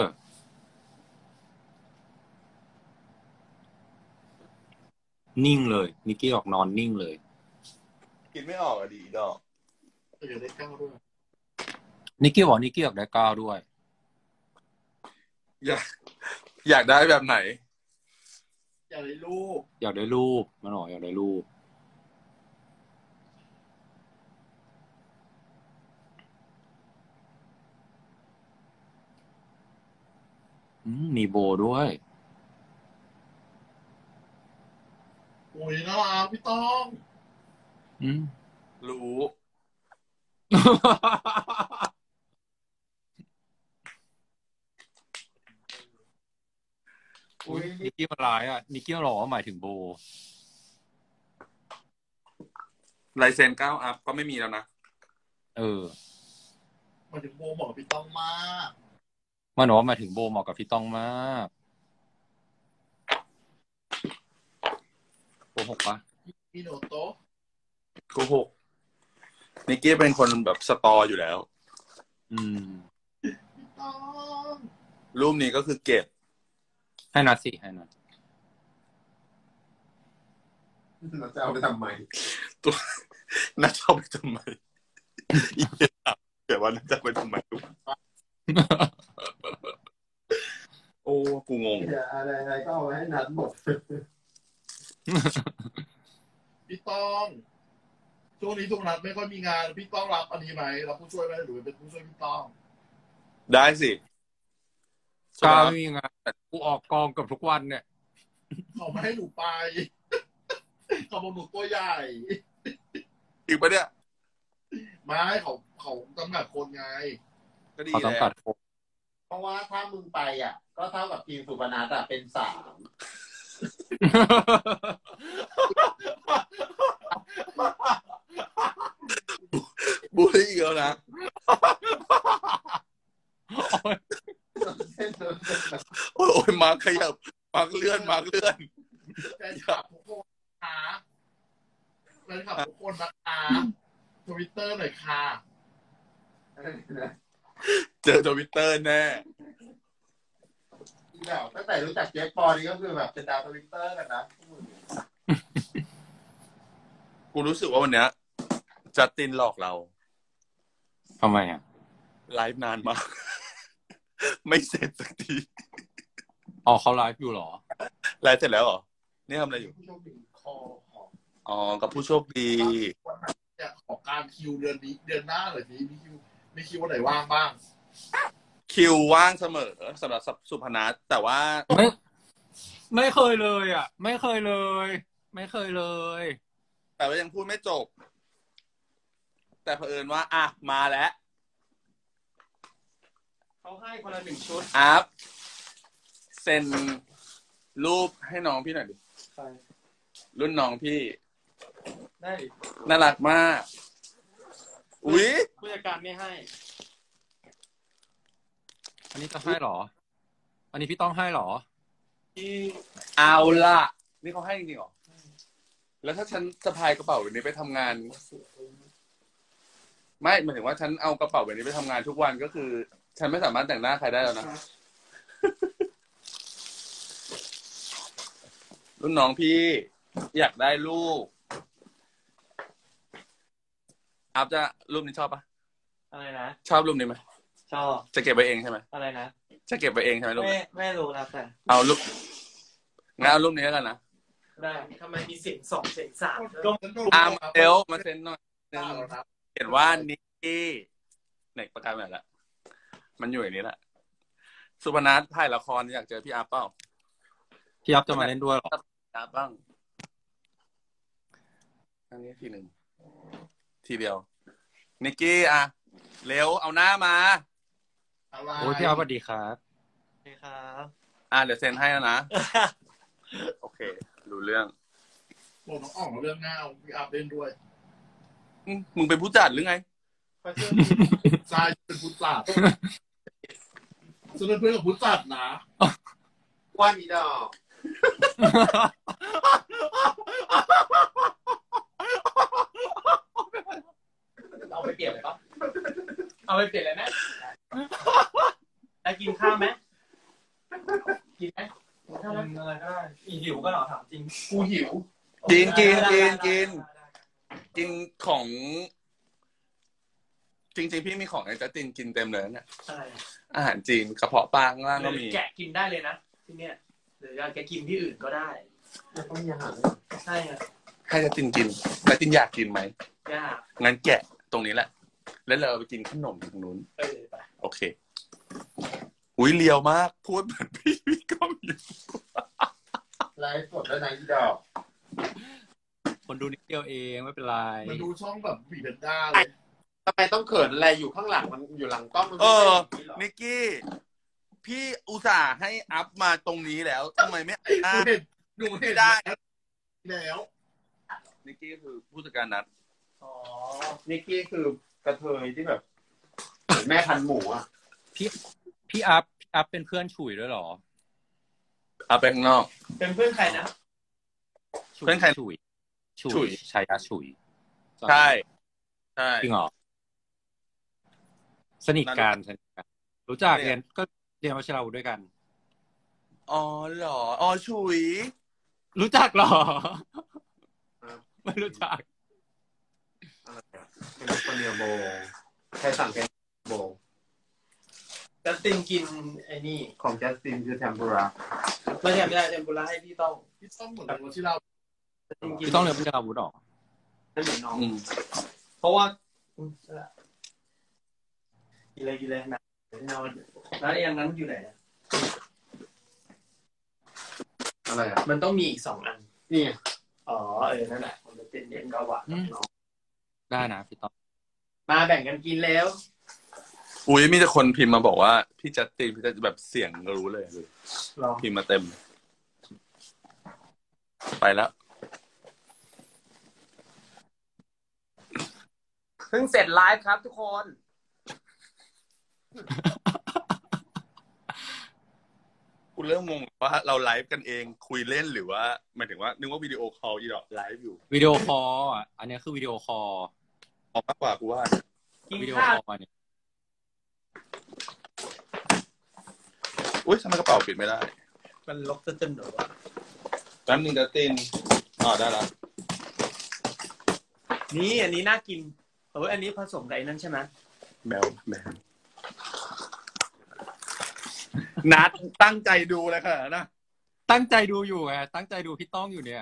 นิ่งเลยนิกกี้ออกนอนนิ่งเลยคิดไม่ออกอะดีดอกอยากได้ก้าวด้วยนิกกี้บอกนิกกี้อยากได้ก้าวด้วยอยากได้แบบไหนอยากได้รูปอยากได้รูปมันบอกอยากได้รูปมีโบด้วยโอ้ยน่ารักพี่ต้องรู้อุ้ยนิกกี้มาร้ายอ่ะนิกกี้หรอหมายถึงโบลายเซ็น9 อัพก็ไม่มีแล้วนะหมายถึงโบเหมาะกับพี่ต้องมากมันบอกว่าหมายถึงโบเหมาะกับพี่ต้องมากโกหกปะพี่โนโต้โกหกนิกกี้เป็นคนแบบสตออยู่แล้วพี่ต้องรูปนี้ก็คือเก็บให้นัดสิให้นัดเราจะเอาไปทำไมตัวน่าจะเอาไปทำไมอีกอย่างเดี๋ยวว่าน่าจะไปทำไมลูกโอ้กูงงอะไรก็เอาไว้ให้นัดหมดพี่ต้องช่วงนี้ทุกนัดไม่ค่อยมีงานพี่ต้องรับอันนี้ไหมรับผู้ช่วยไหมหรือเป็นผู้ช่วยพี่ต้องได้สิก้าวไม่มีงานแต่กูออกกองกับทุกวันเนี่ยเขาไม่ให้หนูไปเขาบอกหนูตัวใหญ่อีกปะเนี่ยไม่เขาจำกัดคนไงก็ดีเขาจำกัดคนเพราะว่าถ้ามึงไปอ่ะก็เท่ากับทีมสุพนัทเป็น3 บูลลี่อีกแล้วนะโอ้ยมาขยับมาเลื่อนแฟนคลับทุกคนค่ะแฟนคลับทุกคนนะคะTwitter หน่อยค่ะเจอTwitterแน่แบบตั้งแต่รู้จักเจฟปอนี่ก็คือแบบเป็นดาวTwitterกันนะกูรู้สึกว่าวันเนี้ยจัสตินหลอกเราทำไมอ่ะไลฟ์นานมากไม่เสร็จสักทีอ๋อเขาไลฟ์อยู่หรอไลฟ์เสร็จแล้วเหรอนี่ทำอะไรอยู่อ๋อกับผู้โชคดีอยากขอการคิวเดือนนี้เดือนหน้าเลยสิมีคิววันไหนว่างบ้างคิวว่างเสมอสำหรับสุพนัทแต่ว่าไม่เคยเลยอ่ะไม่เคยเลยแต่ว่ายังพูดไม่จบแต่เผอิญว่าอ่ะมาแล้วเขาให้คนละ1 ชุดอัพเซ็นรูปให้น้องพี่หน่อยดิรุ่นน้องพี่ได้ดิน่ารักมาก อุ๊ยผู้จัดการไม่ให้อันนี้จะให้เหรอ อันนี้พี่ต้องให้เหรอเอาล่ะ นี่เขาให้จริงๆเหรอ แล้วถ้าฉันสะพายกระเป๋าแบบนี้ไปทำงาน ไม่หมายถึงว่าฉันเอากระเป๋าแบบนี้ไปทำงานทุกวันก็คือ ฉันไม่สามารถแต่งหน้าใครได้แล้วนะ รุ่นน้องพี่อยากได้รูปอัพจะรูปนี้ชอบปะอะไรนะชอบรูปนี้ไหมชอบจะเก็บไว้เองใช่ไหมอะไรนะจะเก็บไว้เองใช่ไหมรูปนี้ไม่รู้นะแต่เอารูปงั้นเอารูปนี้แล้วกันนะได้ทำไมมีเสียงสองเสียงสามมาเซลมาเซ็นหน่อยนึงเห็นว่านิกกี้ไหนประกาศมาแล้วมันอยู่อย่างนี้แหละสุพนัทถ่ายละครอยากเจอพี่อาร์เปล่าพี่อัพจะมาเล่นด้วยเหรออาร์บ้างอันนี้ทีหนึ่งทีเดียวนิกกี้อ่ะเร็วเอาหน้ามาอะไรโอ้ยพี่อัพสวัสดีครับโอเคครับเดี๋ยวเซ็นให้แล้วนะ โอเครู้เรื่องผมต้องออกมาเรื่องหน้าเอาพี่อัพเล่นด้วยมึงเป็นผู้จัดหรือไงไปเชื่อทรายเป็นผู้จัดจะเป็นเพื่อนกับผู้จัดนะว่ามีดอก เอาไปเปลี่ยนเลยปะเอาไปเปลี่ยนเลยไหมได้กินข้าวไหมกินไหมกินอะไรก็ได้หิวก็เหรอถามจริงกูหิวกินของ จริงๆพี่มีของไอ้จัสตินกินเต็มเลยเนี่ยอะไรอาหารจีนกระเพาะปลาข้างล่างก็มีแกะกินได้เลยนะที่เนี่ยหรือแกกินที่อื่นก็ได้ต้องมีอาหารใช่ไงให้จัสตินกินจัสตินอยากกินไหมยากงั้นแกะตรงนี้แหละ แล้วเราไปกินขนมตรงนู้นไปโอเค อุ้ยเลียวมาก พูดเหมือนพี่ก็มีไลฟ์สดแล้วนายดอกคนดูนิดเดียวเองไม่เป็นไรมันดูช่องแบบผีเพนด้าเลยทำไมต้องเขินอะไรอยู่ข้างหลังมันอยู่หลังกล้องมันนิกกี้ พี่อุตส่าห์ให้อัพมาตรงนี้แล้วทำไมไม่อัพดูเห็นได้แล้วนิกกี้คือผู้จัดการนัดอ๋อนิกกี้คือกระเทยที่แบบแม่พันหมูอ่ะพี่อัพเป็นเพื่อนฉุยด้วยเหรอเอาไปข้างนอกเป็นเพื่อนใครนะฉุยเพื่อนใครฉุยฉุยชายาฉุยใช่ใช่จริงเหรอสนิทกันรู้จักเรียนก็เรียนวชิราวุธด้วยกันอ๋อเหรออ๋อฉุยรู้จักเหรอ ไม่รู้จักเป็นคนเดียวโบใครสั่งเป็นโบจัสตินกินไอ้นี่ของจัสตินคือเทมปุระไม่ใช่ไม่ได้เทมปุระให้พี่ต้องพี่ต้องเหมือนกับที่เราพี่ต้องเรียนวชิราวุธหรอนั่นเหมือนน้องอืมเพราะว่ากินเลยนะนอนแล้วอย่างนั้นอยู่ไหนอะไรอ่ะมันต้องมีอีก2 อันนี่อ๋อนั่นแหละมันจะเป็นเย็นกว่าน้องได้นะพี่ต้องมาแบ่งกันกินแล้วอุ้ยมีแต่คนพิมพ์มาบอกว่าพี่จัสตินพี่จะแบบเสียงรู้เลยลองพิมพ์มาเต็ม ไปแล้วเพิ่งเสร็จไลฟ์ครับทุกคนกูเริ่มงงว่าเราไลฟ์กันเองคุยเล่นหรือว่าหมายถึงว่านึกว่าวิดีโอคอลอีดอกไลฟ์อยู่วิดีโอคอลอ่ะอันนี้คือวิดีโอคอลออกมากกว่ากูว่ากินวิดีโอข้าวคอลอันนี้อุ้ยทำไมกระเป๋าปิดไม่ได้มันลกจนหนูแป๊บนึงจัสตินได้แล้วนี่อันนี้น่ากินอันนี้ผสมกับไอ้นั่นใช่ไหมแมวนัดตั้งใจดูเลยค่ะนะตั้งใจดูอยู่ไงตั้งใจดูพี่ต้องอยู่เนี่ย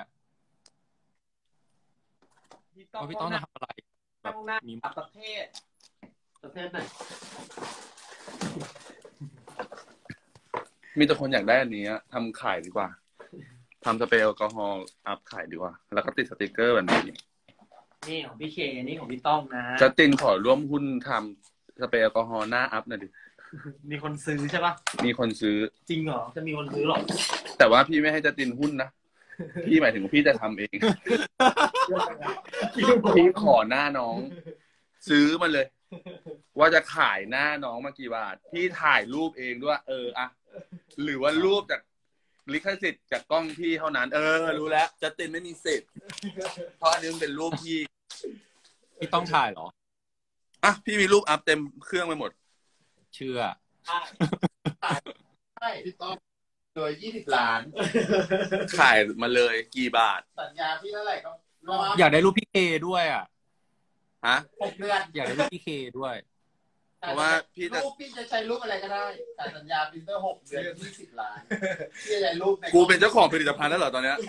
ว่าพี่ต้องจะทำอะไรตั้งหน้ามีประเทศไหนมีแต่คนอยากได้อันนี้ทำขายดีกว่าทำสเปรย์แอลกอฮอล์อัพขายดีกว่าแล้วก็ติดสติกเกอร์แบบนี้นี่ของพี่เคนี่ของพี่ต้องนะจัสตินขอร่วมหุ้นทำสเปรย์แอลกอฮอล์หน้าอัพหน่อยดิมีคนซื้อใช่ปะมีคนซื้อจริงเหรอจะมีคนซื้อหรอแต่ว่าพี่ไม่ให้จัสตินหุ้นนะพี่หมายถึงพี่จะทำเอง พี่ขอหน้าน้อง ซื้อมาเลย ว่าจะขายหน้าน้องมากี่บาท พี่ถ่ายรูปเองด้วยอะหรือว่ารูปจากลิขสิทธิ์จากกล้องพี่เท่านั้น รู้แล้วจัสตินไม่มีสิทธิ์เพราะอันนี้มันเป็นรูปพี่พี่ต้องถ่ายเหรอพี่มีรูปอัพเต็มเครื่องไปหมดเชื่อใช่พี่ต้องโดย20 ล้านขายมาเลยกี่บาทสัญญาพี่เท่าไหร่ก็รออยากได้รูปพี่เคด้วยอ่ะฮะ 6 เดือนอยากได้รูปพี่เคด้วยเพราะว่าพี่จะรูปพี่จะใช้รูปอะไรก็ได้ แต่สัญญาพิมพ์ได้6 เดือน20 ล้านพี่จะใช้รูปในกูเป็นเจ้าของผลิตภัณฑ์แล้วเหรอตอนเนี้ย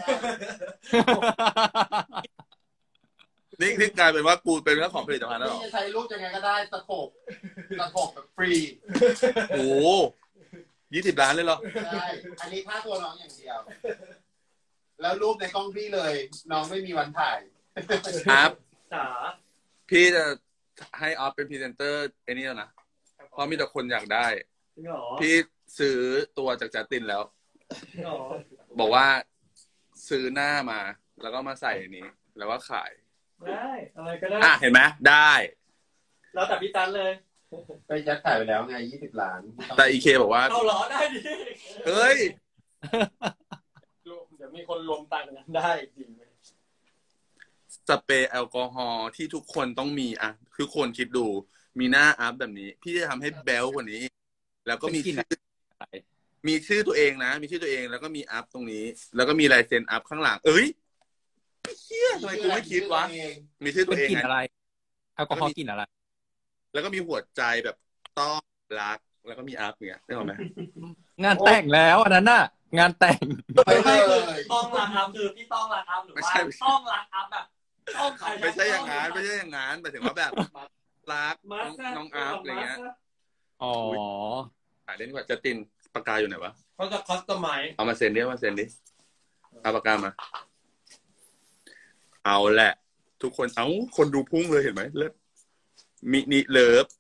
นี่กลายเป็นว่ากูเป็นเจ้าของผลิตภัณฑ์แล้วเหรอพี่จะใช้รูปยังไงก็ได้ตะโขบแบบฟรีโอ้20 ล้านเลยเหรอใช่อันนี้ค่าตัวน้องอย่างเดียว แล้วรูปในกล้องพี่เลย น้องไม่มีวันถ่ายครับจ๋าพี่จะให้ออฟเป็นพรีเซนเตอร์ไอ้นี่แล้วนะ เพราะมีแต่คนอยากได้จริงเหรอพี่ซื้อตัวจากจัสตินแล้วจริงเหรอบอกว่าซื้อหน้ามา แล้วก็มาใส่อันนี้ แล้วก็ขายได้อะไรก็ได้เห็นไหมได้แล้วแต่พี่ตันเลยไปยัดถ่ายไปแล้วไง20 ล้านแต่อีเคบอกว่าเอาเหรอได้ดิเฮ้ยเดี๋ยวมีคนรวมตังค์กันได้จริงไหมสเปรย์แอลกอฮอล์ที่ทุกคนต้องมีทุกคนคิดดู มีหน้าอัพแบบนี้ พี่จะทำให้แบลกว่านี้ แล้วก็มีชื่อมีชื่อตัวเองนะ มีชื่อตัวเองแล้วก็มีอัพตรงนี้ แล้วก็มีลายเซ็นอัพข้างหลัง เอ้ยเฮียทำไมกูไม่คิดวะ มีชื่อตัเป็นวเองกลิ่นไงอะไรแอลกอฮอล์กลิ่นอะไรแล้วก็มีหัวใจแบบต้องรัก แล้วก็มีอัพอย่างเงี้ยได้ไหมงานแต่งแล้วอันนั้นน่ะ งานแต่งไม่เลยต้องรักอัพคือพี่ต้องรักอัพหรือว่าต้องรักอัพแบบต้องใครไม่ใช่อย่างงั้นไม่ใช่อย่างงั้นหมายถึงว่าแบบรักน้องอัพอะไรเงี้ยอ๋อถ่ายเล่นกว่าจะตินปากกาอยู่ไหนวะเขาจะคอสตอมไมซ์เอามาเซ็นดิเอาปากกามา เอาแหละ ทุกคนคนดูพุ่งเลยเห็นไหมเลิศมินิเลิฟ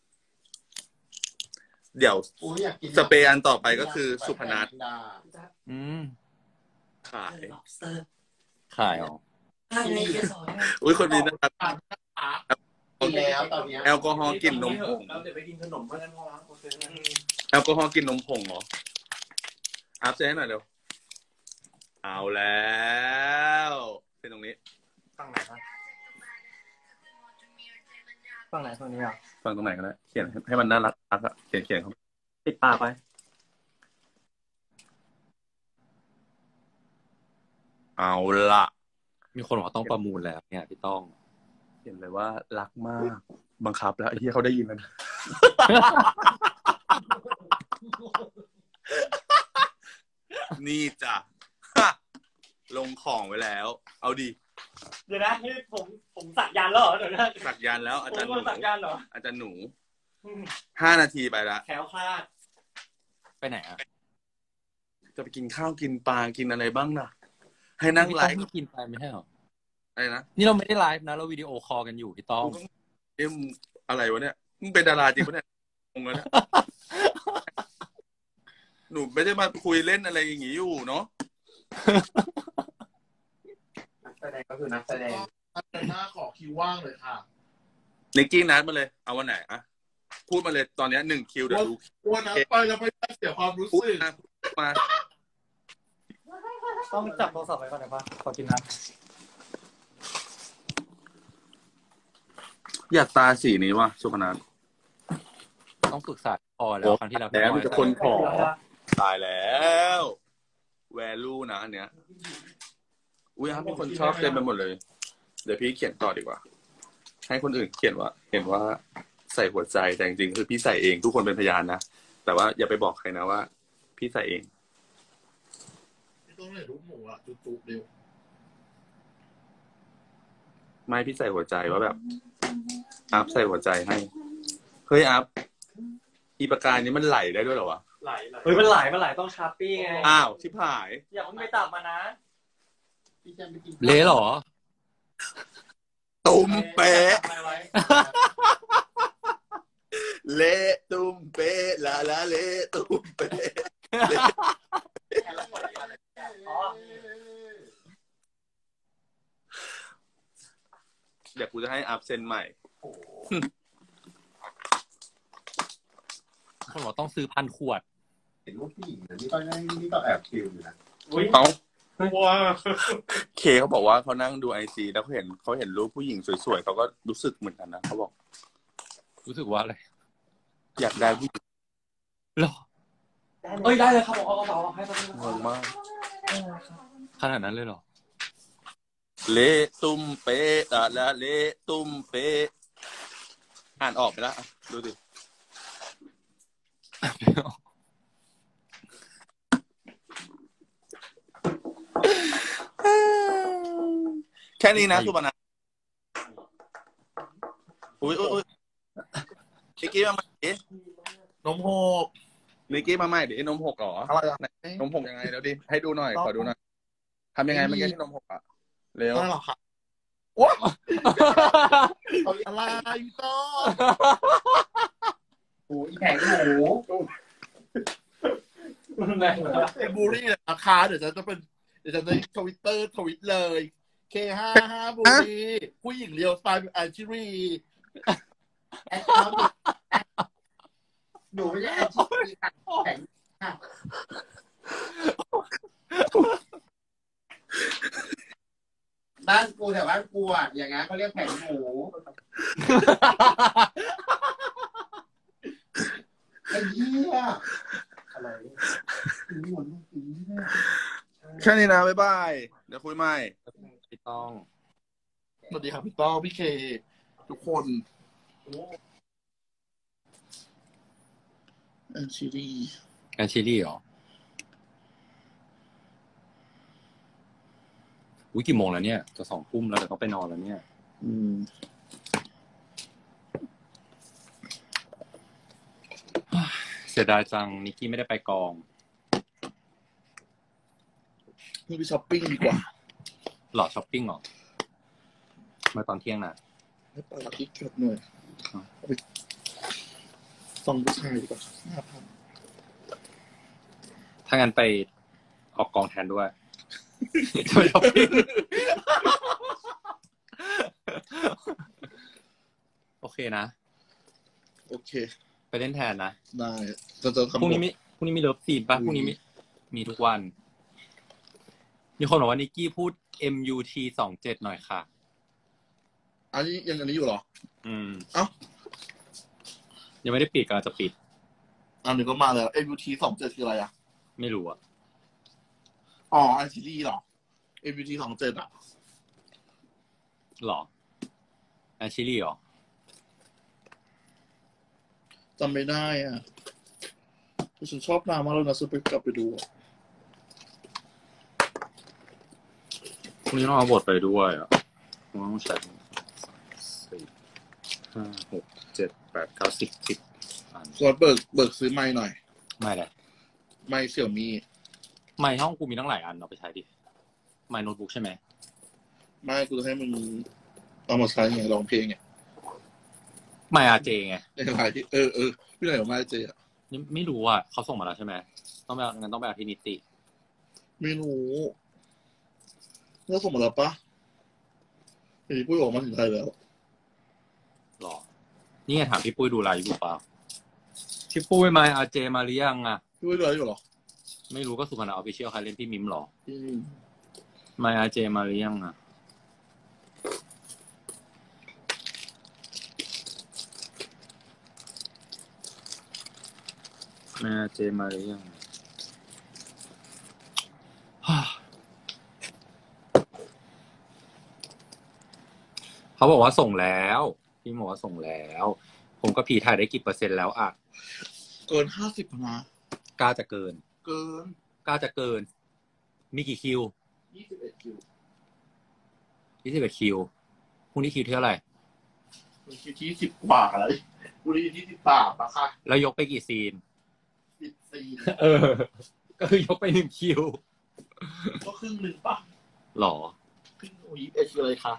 เดี๋ยวอุ๊ยอยากกินสเปรย์อันต่อไปก็คือสุพนัทอืมขายขายอ๋ออุ้ยคนนี้นะครับกินแล้วตอนเนี้ยแอลกอฮอล์กลิ่นนมผงเราจะไปกินขนมเพื่อนพอแล้วโอเคแอลกอฮอล์กลิ่นนมผงเหรออัพเซ็นหน่อยเร็วเอาแล้วเซ็นตรงนี้ฝั่งไหนครับฝั่งไหนฝั่งนี้อ่ะฟังตรงไหนก็ได้เขียนให้มันน่ารักอะเขียนเขาปิดปากไปเอาละมีคนบอกว่าต้องประมูลแล้วเนี่ยพี่ต้องเขียนเลยว่ารักมากบังคับแล้วไอ้ที่เขาได้ยินแล้วนะ นี่จ้ะ ลงของไว้แล้ว เอาดีเดี๋ยวนะนี่ผมสักยันแล้วเหรอเดี๋ยวนะสักยันแล้วอาจารย์หผมนูสักยันเหรออาจารย์หนู5 นาทีไปละแขวคลาดไปไหนอ่ะจะไปกินข้าวกินปลากินอะไรบ้างนะให้นั่งไลฟ์พี่ต้องกินไปไม่ใช่เหรออะไรนะนี่เราไม่ได้ไลฟ์นะเราวิดีโอคอลกันอยู่พี่ต้องเอ็มอะไรวะเนี่ยมึงเป็นดาราจริงปะเนี่ยงงแล้วเนี่ยหนูไม่ได้มาคุยเล่นอะไรอย่างงี้อยู่เนาะนักแสดงก็คือนักแสดงหน้าขอคิวว่างเลยค่ะนิกกี้นัดมาเลย เอาวันไหนอะพูดมาเลยตอนนี้1 คิวเดี๋ยวดูวันนั้นไปแล้วไม่ได้เสียความรู้พูดสึกมาต้องจับโทรศัพท์ไว้ก่อนได้ปะขอกินน้อยากตาสีนี้ว่ะสุพนัทต้องปรึกษาพอแล้วครั้งที่เราแล้วมีแต่คนำขอตายแล้ว แวลูนะอันเนี้ยอุ้ยครับมีคนชอบเต็มไปหมดเลย เดี๋ยวพี่เขียนต่อดีกว่า ให้คนอื่นเขียนว่า เห็นว่าใส่หัวใจแต่จริงๆคือพี่ใส่เองทุกคนเป็นพยานนะแต่ว่าอย่าไปบอกใครนะว่า พี่ใส่เองไม่ต้องเลยรูปหมูอ่ะจุ๊บๆเดียวไม่พี่ใส่หัวใจว่าแบบอัพใส่หัวใจให้เฮ้ยอัพอีปากกานี้มันไหลได้ด้วยเหรอวะไหลเฮ้ยมันไหลต้องชาร์ปี้ไงอ้าวชิบหายอย่าเพิ่งไปจับมานะพี่จะไปกินเละเหรอตุ้มเป๊ะจับไว้เละตุ้มเป๊ะลาลาเละตุ้มเป๊ะอ๋อเซ็นใหม่คนบอกต้องซื้อ1,000 ขวดเห็นรูปผู้หญิงนะนี่ก็แอบคิวอยู่นะเขาว้าเคเขาบอกว่าเขานั่งดูIGแล้วเขาเห็นรูปผู้หญิงสวยๆเขาก็รู้สึกเหมือนกันนะเขาบอกรู้สึกว่าอะไรอยากได้ผู้หญิงหรอเอ้ยได้เลยครับเอากระเป๋าให้ไปงงมากขนาดนั้นเลยเหรอเละตุ้มเป๊ะอะละเละตุ้มเป๊ะอ่านออกไปแล้วดูดิแค่นี้นะสุปนันท์อุ้ยนิกกี้มาใหม่ดินมหกนิกกี้มาใหม่ดินมหกเหรออะไรอ่ะนมหกยังไงเดี๋ยวดิให้ดูหน่อยขอดูหน่อยทำยังไงเมื่อกี้ที่นมหกอ่ะเร็วอะไรหรอครับว้าอะไรต่อโอ้ยแข็งหมูแรงมากเอบูรี่ราคาเดี๋ยวจะในทวิตเลย K55 บูรี่ผู้หญิงเรียวสไตล์แอนชิรีแอคเขาหนูไม่ใช่แอคชีพแข็งบ้านกูแต่บ้านกูอ่ะอย่างงั้นเขาเรียกแข็งหมูไอ้เหี้ยอะไรหมุนสีเนี่ยแค่นี้นะบ๊ายบายเดี๋ยวคุยใหม่พี่ต้องสวัสดีครับพี่ต้อพี่เคทุกคนแอนชิรีแอนชิลี่เหรอ อุ้ยกี่โมงแล้วเนี่ย จะ2 ทุ่มแล้วเดี๋ยวต้องไปนอนแล้วเนี่ย เสียดายจังนิกกี้ไม่ได้ไปกองนี่ไปช้อปปิ้งดีกว่าหลอดช้อปปิ้งเหรอมาตอนเที่ยงนะให้ปาที่เกิดหน่อยเอาไปส่องผู้ชายดีกว่า5,000 ถ้างั้นไปออกกองแทนด้วย จะไปช้อปปิ้ง โอเคนะโอเคไปเล่นแทนนะได้จะทำพรุ่งนี้มีเลิฟซีนป่ะพรุ่งนี้มีทุกวัน มีคนบอกว่านิกกี้พูด MUT 27หน่อยค่ะอันนี้ยังอันนี้อยู่เหรอ เอ้ายังไม่ได้ปิดกำลังจะปิดอันนี้ก็มาแล้ว MUT 27คืออะไรอ่ะไม่รู้อ่ะอ๋ออันซีรีส์เหรอ MUT 27อ่ะหรอแอนชิลี่หรอจำไม่ได้อ่ะฉันชอบนางมากเลยนะซื้อไปกลับไปดูอ่ะพรุ่งนี้ต้องเอาบทไปด้วยอ่ะต้องใช้4 5 6 7 8 9 10อันส่วนเบิกซื้อไม้หน่อยไม่เลยไม้เสี่ยวมีไม่ห้องกูมีตั้งหลายอันเอาไปใช้ดิไม่โน้ตบุ๊กใช่ไหมไม้กูจะให้มึงเอามาใช้ไงร้องเพลงไงไม่อาเจไงในขณะที่พี่ไหนของไม้เจอ่ะนี่ไม่รู้อ่ะเขาส่งมาแล้วใช่ไหมต้องไปงั้นต้องไปเอาที่นิติไม่รู้เลือกส่งมาแล้วปะเห็นพี่ปุ้ยออกมาถึงไทยแล้วหรอนี่ไงถามพี่ปุ้ยดูไลฟ์อยู่เปล่าพี่ปุ้ยมาอาเจมาหรือยังอ่ะพี่ปุ้ยดูอะไรอยู่เหรอไม่รู้ก็สุพรรณออฟฟิเชียลใครเล่นพี่มิมหรออืมมาอาเจมาหรือยังอ่ะมาอาเจมาหรือยังเขาบอกว่าส่งแล้วพี่บอกว่าส่งแล้ว ผมก็ผีถ่ายได้กี่%แล้วอ่ะเกิน50นะกล้าจะเกินเกินกล้าจะเกิน มีกี่คิว 21คิว 21คิวพรุ่งนี้คิวเท่าไหร่มันคิวที่10 กว่าแล้วบุรีที่13นะคะแล้วยกไปกี่ซีน 14 ก็คือยกไป1 คิวก็ครึ่งหนึ่งป่ะหรอครึ่ง21คืออะไรคะ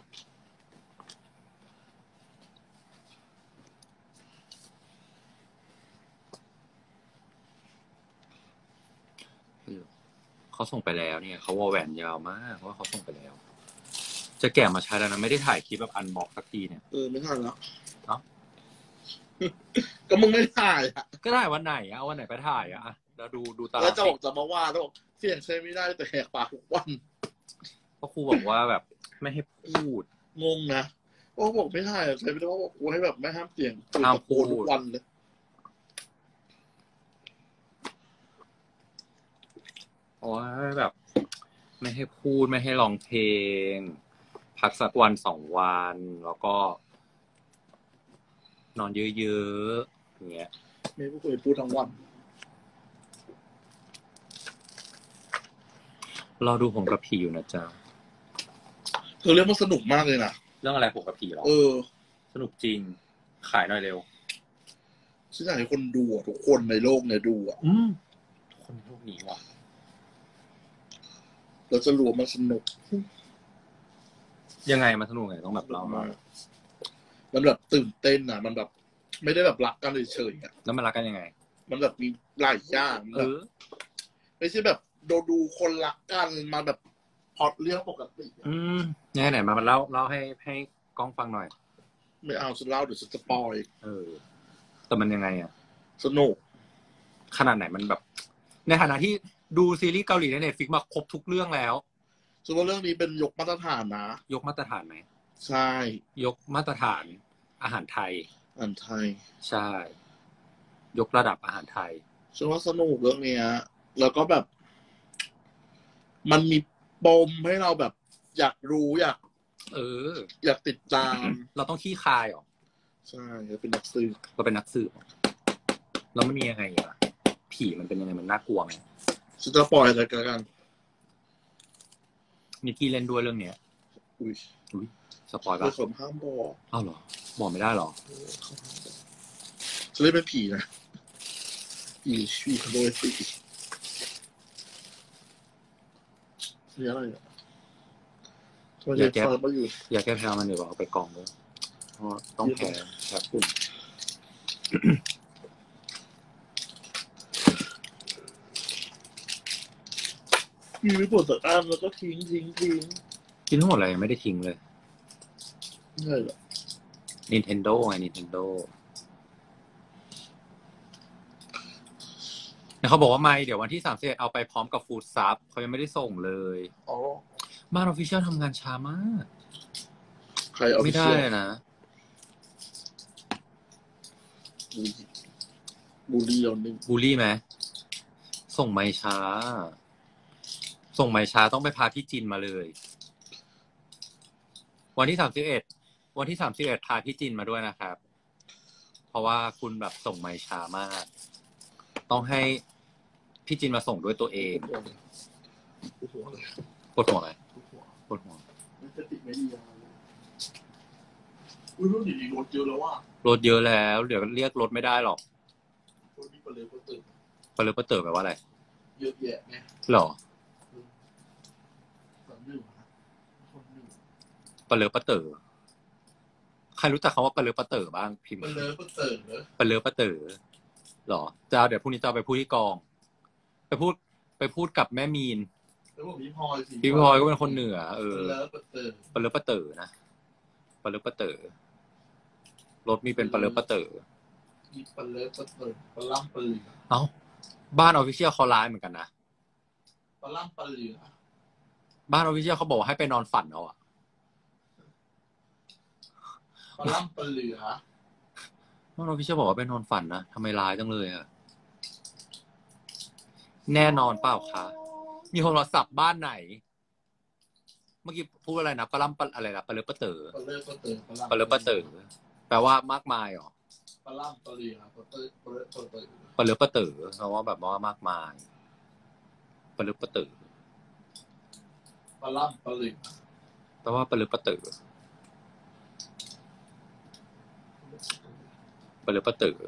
เขาส่งไปแล้วเนี่ยเขาวอลแหวนยาวมากว่าเขาส่งไปแล้วจะแกะมาใช้แล้วนะไม่ได้ถ่ายคลิปแบบอันบ็อกสักทีเนี่ยไม่ทันแล้วเอ้าก็มึงไม่ถ่ายอ่ะก็ได้วันไหนอะเอาวันไหนไปถ่ายอะเราดูตารางแล้วจะบอกจะมาว่าแล้วบอกเสียงใช้ไม่ได้แต่แหกปากทุกวันเพราะครูบอกว่าแบบไม่ให้พูดงงนะว่าบอกไม่ถ่ายใช้ไม่ได้ว่าบอกกูให้แบบไม่ห้ามเสียงห้ามพูดทุกวันเลยเพราะว่าแบบไม่ให้พูดไม่ให้ร้องเพลง พักสักวัน2 วันแล้วก็ นอนเยอะๆอย่างเงี้ยไม่เคยพูดทั้งวันรอดูผมกับผีอยู่นะจ๊ะเธอเรื่องมันสนุกมากเลยนะเรื่องอะไรผมกับผีหรอ สนุกจริง ขายหน่อยเร็วฉันอยากให้คนดูอะทุกคนในโลกเนี่ยดูอ่ะคนพวกนี้ว่ะเราจะรู้ว่ามันสนุกยังไงมันสนุกไงต้องแบบเล่ามามันแบบตื่นเต้นอ่ะ มันแบบ ไม่ได้แบบรักกันเฉยๆอ่ะแล้วมันรักกันยังไงมันแบบมีหลายอย่างแบบไม่ใช่แบบดูคนรักกันมาแบบพล็อตเรื่องปกติอะยังไงไหนมาเล่าให้กล้องฟังหน่อยไม่เอาฉันเล่าเดี๋ยวฉันจะปอยแต่มันยังไงอ่ะสนุกขนาดไหนมันแบบ ในฐานะที่ดูซีรีส์เกาหลีใน Netflix มาครบทุกเรื่องแล้วฉันว่าเรื่องนี้เป็นยกมาตรฐานนะยกมาตรฐานไหมใช่ยกมาตรฐานอาหารไทยอันไทยใช่ ยกระดับอาหารไทยฉันว่าสนุกเรื่องเนี้ย แล้วก็แบบ มันมีปมให้เราแบบ อยากรู้อยากติดตามเราต้องขี้คายเหรอใช่แล้วเป็นนักสืบเราเป็นนักสืบแล้วมันมียังไงอ่ะผีมันเป็นยังไงมันน่ากลัวไหมฉันจะปล่อยอะไรกันนิกกี้เล่นด้วยเรื่องเนี้ยอุ้ยสปอยเพื่ปะอคนห้ามบอกอ้าวเหรอบอกไม่ได้เหรอฉันเล่นเป็นผีนะผีขโมยสีนี่อะไรอ่ะทำไมอย่าแก้เฟิร์มมาอยู่อยากแก้แพ้มันเดี๋ยวเอาไปกองด้วยเพราะต้องแพ้แบบกลุ่มมีไม่ปวดสักอันแล้วก็ทิ้งกินทั้งหมดเลยไม่ได้ทิ้งเลยไม่ใช่เหรอ Nintendo ไง Nintendo เนี่ยเขาบอกว่าไม่เดี๋ยววันที่31เอาไปพร้อมกับฟู้ดซับเขายังไม่ได้ส่งเลยอ๋อบ้านออฟฟิเชียลทำงานช้ามากใครเอาไม่ได้เลยนะบูลลี่เอาหนึ่งบูลลี่ไหมส่งไม่ช้า ส่งไม่ช้าต้องไปพาพี่จินมาเลย วันที่31พาพี่จินมาด้วยนะครับ เพราะว่าคุณแบบส่งไม่ช้ามาก ต้องให้พี่จินมาส่งด้วยตัวเองปวดหัวเลยปวดหัวไหมปวดหัวปวดหัวมันจะติดไม่ดีอะไรอุ้ยรุ่นดีๆรถเยอะแล้วว่ะรถเยอะแล้ว เดี๋ยวเรียกรถไม่ได้หรอกรถนี้ก็เลยก็ตื่นปะเลอะปะเต๋อแปลว่าอะไรเยอะแยะไงหรอ 1คนหนึ่งปะเลอะปะเต๋อใครรู้จักคำว่าปะเลอะปะเต๋อบ้างพิมพ์มันเลยก็ตื่นเลยปะเลอะปะเต๋อหรอจะเอาเดี๋ยวพรุ่งนี้จะเอาไปพูดที่กอง ไปพูดกับแม่มีนแล้วบอกพี่พลอยสิพี่พลอยก็เป็นคนเหนือมันเลยก็ตื่นปะเลอะปะเต๋อนะปะเลอะปะเต๋อรถมีเป็นปะเลอะปะเต๋อมีปลาเลิศปลาตื่นปลาล่ำปลาเหลือเอ้าบ้านออฟฟิเชียลเขาร้ายเหมือนกันนะปลาล่ำปลาเหลือบ้านออฟฟิเชียลเขาบอกว่าให้ไปนอนฝันเอาอะปลาล่ำปลาเหลือบ้านออฟฟิเชียลบอกว่าไปนอนฝันนะทำไมร้ายจังเลยอะแน่นอนเปล่าคะมีโทรศัพท์บ้านไหน เมื่อกี้พูดอะไรนะปลาล่ำปลาอะไรนะปลาเลอะปะเต๋อปลาเลิศปลาตื่นปลาเลอะปะเต๋อแปลว่ามากมายเหรอปลาล่ำปลาเหลือปลาตื่นปลาเลิศปลาตื่นปลาเลอะปะเต๋อแปลว่าแบบว่ามากมายปลาเลอะปะเต๋อปลาล่ำปลาเหลือแปลว่าปลาเลอะปะเต๋อปลาเลอะปะเต๋อ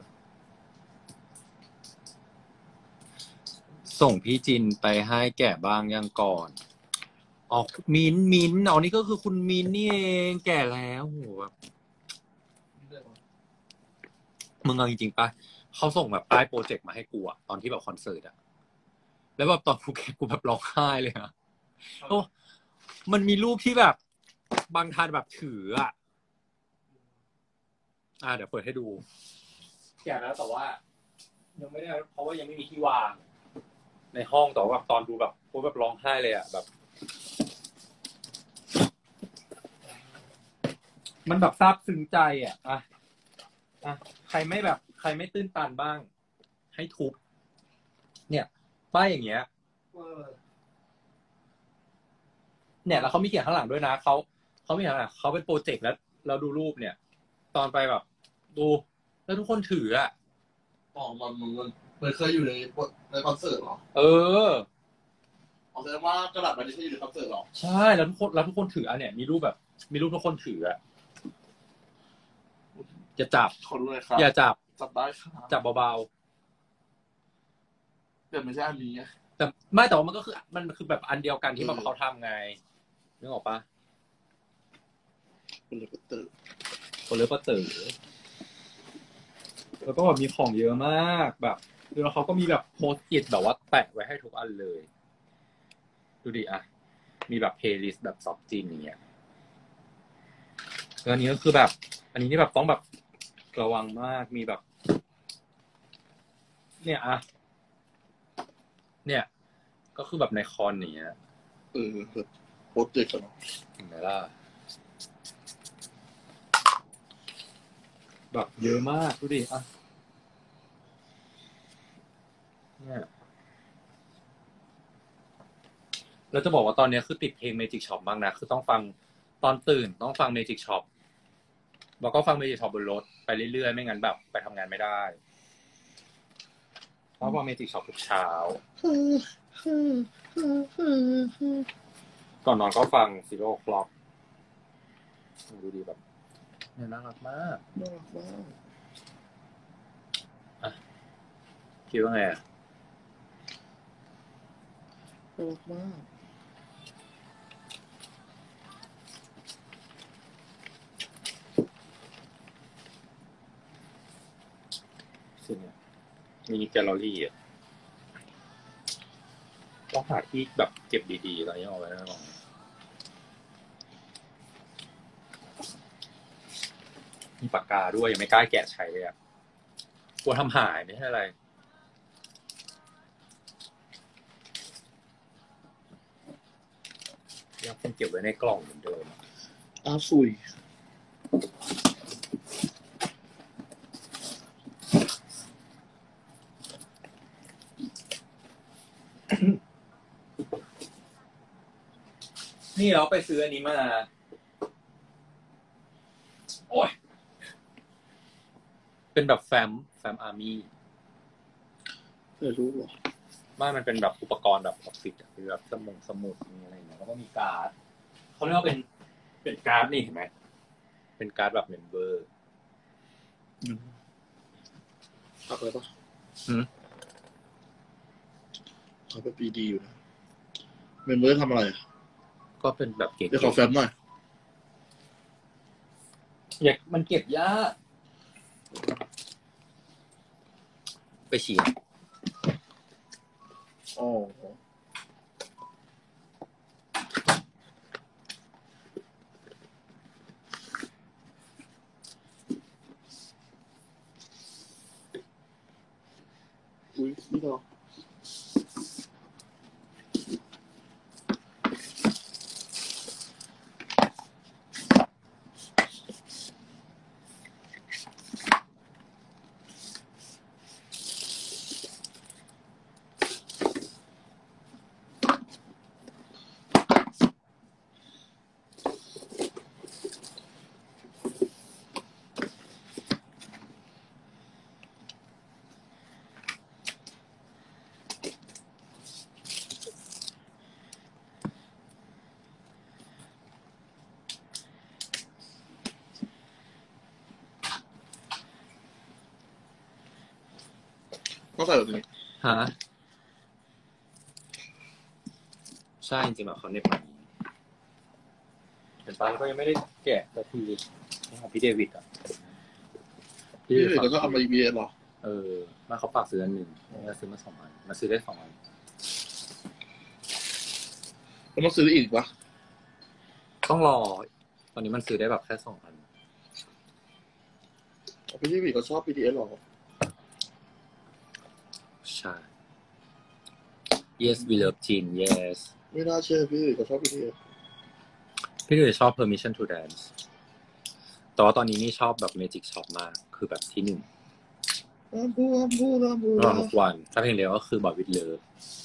ส่งพี่จินไปให้แก่บ้างยังก่อนออกมินอ๋อนี่ก็คือคุณมินนี่เองแก่แล้วโหแบบมึงเอาจริงๆปะเขาส่งแบบป้ายโปรเจกต์มาให้กูอะตอนที่แบบคอนเสิร์ตอะแล้วแบบตอนภูเก็ตกูแบบร้องไห้เลยอะโอ้มันมีรูปที่แบบบางทันแบบถืออ่ะเดี๋ยวเปิดให้ดูแกะแล้วแต่ว่ายังไม่ได้เพราะว่ายังไม่มีที่วางในห้องแต่ว่าตอนดูแบบโคตรแบบร้องไห้เลยอ่ะแบบมันแบบซาบซึ้งใจอ่ะใครไม่ตื้นตันบ้างให้ทุบเนี่ยป้ายอย่างเงี้ยเนี่ยแล้วเขามีเขียนข้างหลังด้วยนะเขามีข้างหลังเขาเป็นโปรเจกต์แล้วเราดูรูปเนี่ยตอนไปแบบดูแล้วทุกคนถืออ่ะมันเคยอยู่ในคอนเสิร์ตหรอแสดงว่ากระดาษมันไม่ใช่อยู่ในคอนเสิร์ตหรอใช่แล้วทุกคนถือเนี่ยมีรูปทุกคนถืออ่ะจะจับคนเลยครับอย่าจับได้ครับจับเบาๆแต่ไม่ใช่อันนี้แต่ไม่แต่ว่ามันคือแบบอันเดียวกันที่แบบเขาทำไงนึกออกปะคนเลยประตือแล้วก็แบบมีของเยอะมากแบบแล้วเขาก็มีแบบโพสต์อิทแบบว่าแปะไว้ให้ทุกอันเลยดูดิมีแบบเพลย์ลิสต์แบบซอฟต์จีนอย่างเงี้ยแล้วอันนี้ก็คือแบบอันนี้นี่แบบต้องแบบระวังมากมีแบบเนี่ยก็คือแบบในคอนอย่างเงี้ยโปรเจกต์กันเห็นไหมล่ะแบบเยอะมากดูดิเนี่ยแล้วจะบอกว่าตอนนี้คือติดเพลง Magic Shop มากนะคือต้องฟังตอนตื่นต้องฟัง Magic Shop แล้วก็ฟัง Magic Shop บนรถไปเรื่อยๆไม่งั้นแบบไปทำงานไม่ได้เพราะฟัง Magic Shop ทุกเช้าก่อนนอนก็ฟัง Zero O'Clock ดูดีแบบเนี่ยน่ารักมากคิดว่าไงน่ารักมากมีแกลเลอรี่อ่ะต้องหาที่แบบเก็บดีๆตอนนี้เอาไว้นะลองมีปากกาด้วยยังไม่กล้าแกะใช้เลยอ่ะกลัวทำหายไม่ใช่อะไรยังคงเก็บไว้ในกล่องเหมือนเดิมสุยนี่เราไปซื้ออันนี้มาโอ้ยเป็นแบบแฟ้มอาร์มี่รู้หรอไม่มันเป็นแบบอุปกรณ์แบบออฟฟิศคือแบบสมุดมีอะไรอย่างเงี้ยแล้วก็มีการ์ดเขาเรียกว่าเป็นการ์ดนี่เห็นไหมเป็นการ์ดแบบเมมเบอร์ขับอะไรปะเขาเป็นปีดีอยู่นะเมมเบอร์ทำอะไรก็เป็นแบบเก็บเดี๋ยวขอแฟ้มหน่อยมันเก็บยากไปฉีดนี่เหรอต้องใส่แบบนี้ใช่จริงๆแบบเขาเน็บมาเห็นปะก็ยังไม่ได้แกะสักทีของพี่เดวิดอ่ะพี่เดวิดก็เอามา EBS หรอมาเขาฝากซื้ออันหนึ่งมาซื้อมา2 อันมาซื้อได้2 อันแล้วมาซื้ออีกวะต้องรอตอนนี้มันซื้อได้แบบแค่2 อันพี่ที่บีก็ชอบ BTS หรอใช่ yes we love Jin yes ไม่น่าเชื่อพี่ก็ชอบ BTS พี่เลยชอบ permission to dance แต่ว่าตอนนี้นี่ชอบแบบ magic shop มากคือแบบที่ 1รอทุกวันถ้าเพลงเดียวก็คือ Boy with Love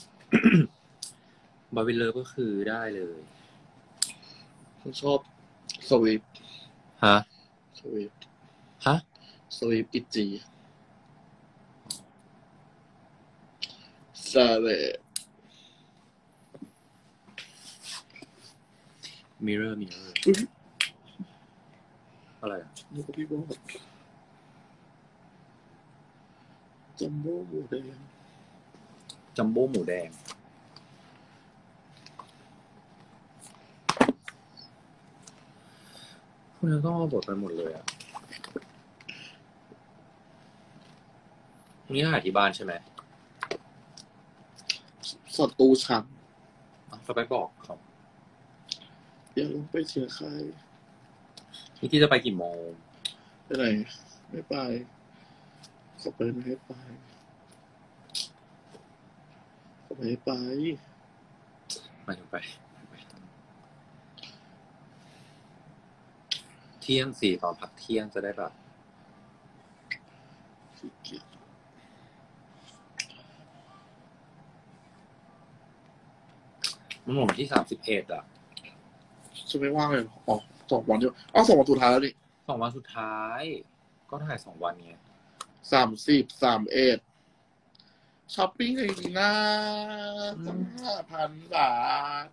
Boy with Love ก็คือได้เลยผมชอบสวีปฮะสวีปฮะสวีปอิจีซาเล่ mirror mirror อะไรอ่ะนี่ก็พี่บอกจัมโบ้หมูแดงจัมโบ้หมูแดงพวกนั้นก็เอาบทไปหมดเลยอ่ะนี่ถ่ายที่บ้านใช่ไหมสอดตูฉันเขาไปบอกเขาอย่าลงไปเสียใครนี่ที่จะไปกี่โมงไปไหนไม่ไปขอไปไม่ให้ไปขอไปให้ไปไปถึงไปเที่ยง4ตอนพักเที่ยงจะได้แบบขี้เกียจมันหมดวันที่31อ่ะจะไม่ว่างเลยเหรออ๋อ2 วันเดียวอ้าว2 วันสุดท้ายแล้วดิ 2 วันสุดท้าย ก็ถ่าย2 วันไง 30 31ช้อปปิ้งอะไรดีนะ5,000 บาท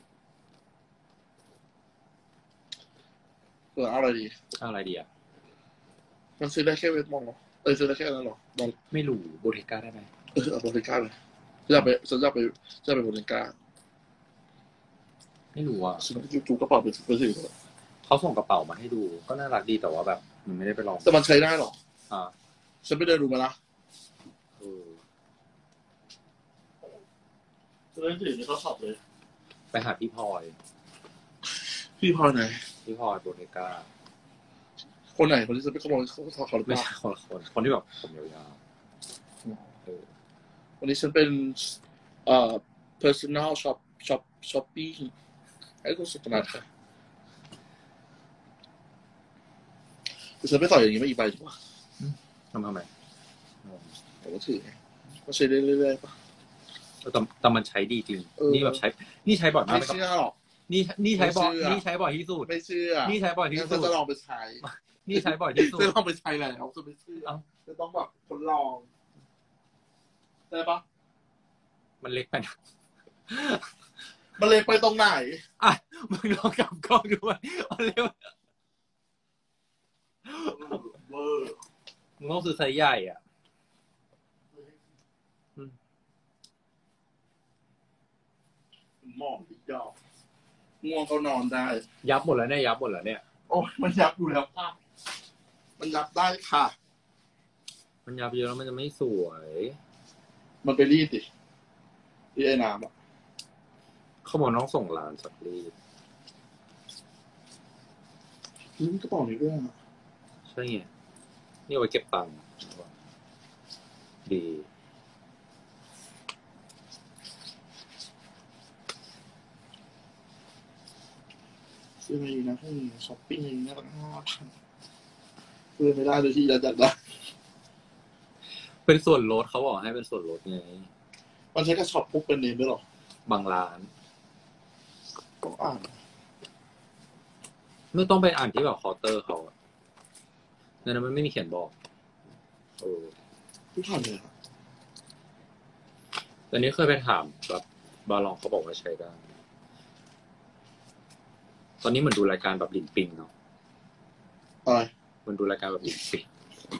เผื่อเอาอะไรดีเอาอะไรดีอ่ะมันซื้อได้แค่เวทมองเหรอซื้อได้แค่นั้นเหรอมองไม่รู้โบเทก้าได้ไหมเอาโบลิก้าเลยจะไปโบลิก้าไม่รู้อ่ะฉันจูกระเป๋าไปซื้อเขาส่งกระเป๋ามาให้ดู ก็น่ารักดีแต่ว่าแบบมันไม่ได้ไปลองแต่มันใช้ได้เหรออ่าฉันไปเดินดูมาละเออจะได้ถือในเขาช็อปเลยไปหาพี่พลอยพี่พลอยไหนพี่พลอยโบเทก้าคนไหนคนที่จะไปขโมยเขาหรือเปไม่ล่าใช่คนละคนที่แบบผมยาวๆเออวันนี้ฉันเป็นpersonal shopping ให้คุณสุขนาดค่ะฉันไปต่อยอย่างนี้ไม่อีกใบดีกว่าทำไมแต่ก็ถือไงก็ใช้ได้เรื่อยๆป่ะแต่มันใช้ดีจริงเออนี่แบบนี่ใช้บ่อยมากไม่เชื่อหรอกนี่ใช้บ่อยไม่เชื่อนี่ใช้บ่อยที่สุดไม่เชื่อนี่ใช้บ่อยที่งั้นสุฉัดนจะลองไปใช้นี่ใช้บ่อยที่สุดจะลองไปใช้แล้วจะไม่เชื่อเอ้าจะต้องแบบทดลองได้ปะมันเล็กไปนะมันเลยไปตรงไหนอ่ะมึงลองกลับกล้องดูว่ามันเล็กเวอร์มึงต้องซื้อไซส์ใหญ่อ่ะหมอกอีกดอกง่วงก็นอนได้ยับหมดแล้วเนี่ยยับหมดแล้วเนี่ยโอ้ยมันยับอยู่แล้วค่ะมันยับได้ค่ะมันยับเยอะแล้วมันจะไม่สวยมันไปรีดดิรีดไอ้น้ำอ่ะเขาบอกน้องส่งร้านสักรีดนี่กระเป๋านี้ด้วยอ่ะใช่ไงนี่เอาไว้เก็บตังค์ดีซื้อมาอยู่นะพวกนี้ช้อปปิ้งเองนะตั้ง5,000ซื้อไม่ได้โดยที่อยากได้เป็นส่วนลดเขาบอกให้เป็นส่วนลดไงมันใช้กระช็อปพวกเป็นเนมด้วยหรอบางร้านต้องอ่านไม่ต้องไปอ่านที่แบบเคาน์เตอร์เขาอะในนั้นมันไม่มีเขียนบอกเออที่ผ่านเลยอะตอนนี้เคยไปถามแบบบาลองเขาบอกว่าใช้ได้ ตอนนี้เหมือนดูรายการแบบลินปิงเนาะอะไรมันดูรายการแบบลินปิง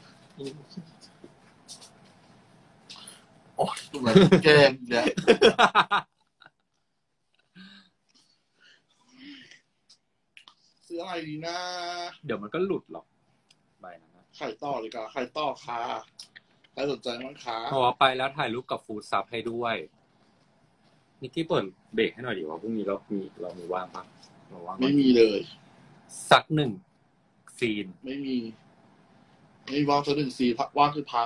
โอ้ยตรงไหนแกงเนี่ยซื้ออะไรดีนะเดี๋ยวมันก็หลุดหรอกใบนั้นนะไข่ต่อเลยกันไข่ต่อค่ะใครสนใจมั้งคะเพราะว่าไปแล้วถ่ายรูปกับฟู้ดซับให้ด้วยนิกกี้เปิดเบรกให้หน่อยดิว่าพรุ่งนี้เรามีว่างปะเราว่างปะไม่มีเลยสักหนึ่งซีนไม่มีว่างสัก1 ซีนว่างคือพัก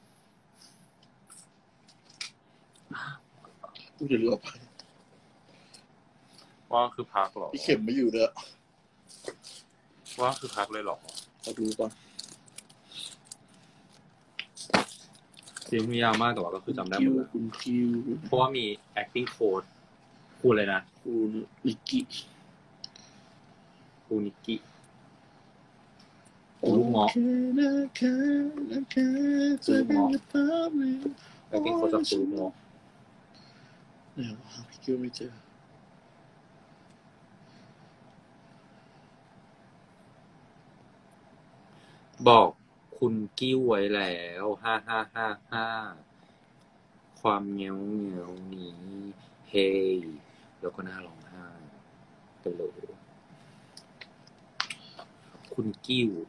กูจะเลือกไปว่าคือพักหรอพี่เข็มไม่อยู่เด้อว่าคือพักเลยหรอขอดูก่อนซีนยาวมากแต่ว่าก็คือจำได้หมดเลยคุณคิวเพราะว่ามี acting coach ครูเลยนะคุณลิกกี้ครูนิกกี้ครูลูกเงาะ acting coach จากครูลูกเงาะเนี่ยหาพี่คิวไม่เจอบอกคุณกิ้วไว้แล้ว5555ความเงี้ยวนี้เฮ้ยแล้วก็น่าร้องไห้ไปเลยคุณกิ้ว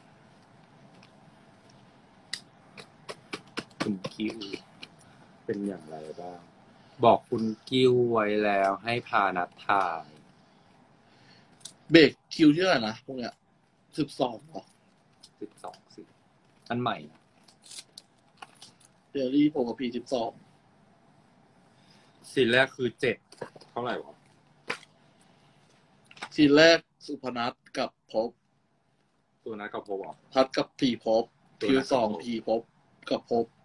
เป็นอย่างไรบ้างบอกคุณกิ้วไว้แล้วให้พานัดถ่ายเบรกคิวที่เท่าไหร่นะพวกเนี้ย12หรอ 12สิอันใหม่นะเดลี่โปรกับพี12 ซีนแรกคือ7เท่าไหร่วะซีนแรกสุพนัทกับภพตัวนั้นกับพบพัดกับผีภพคิว2ผีภพกับภพ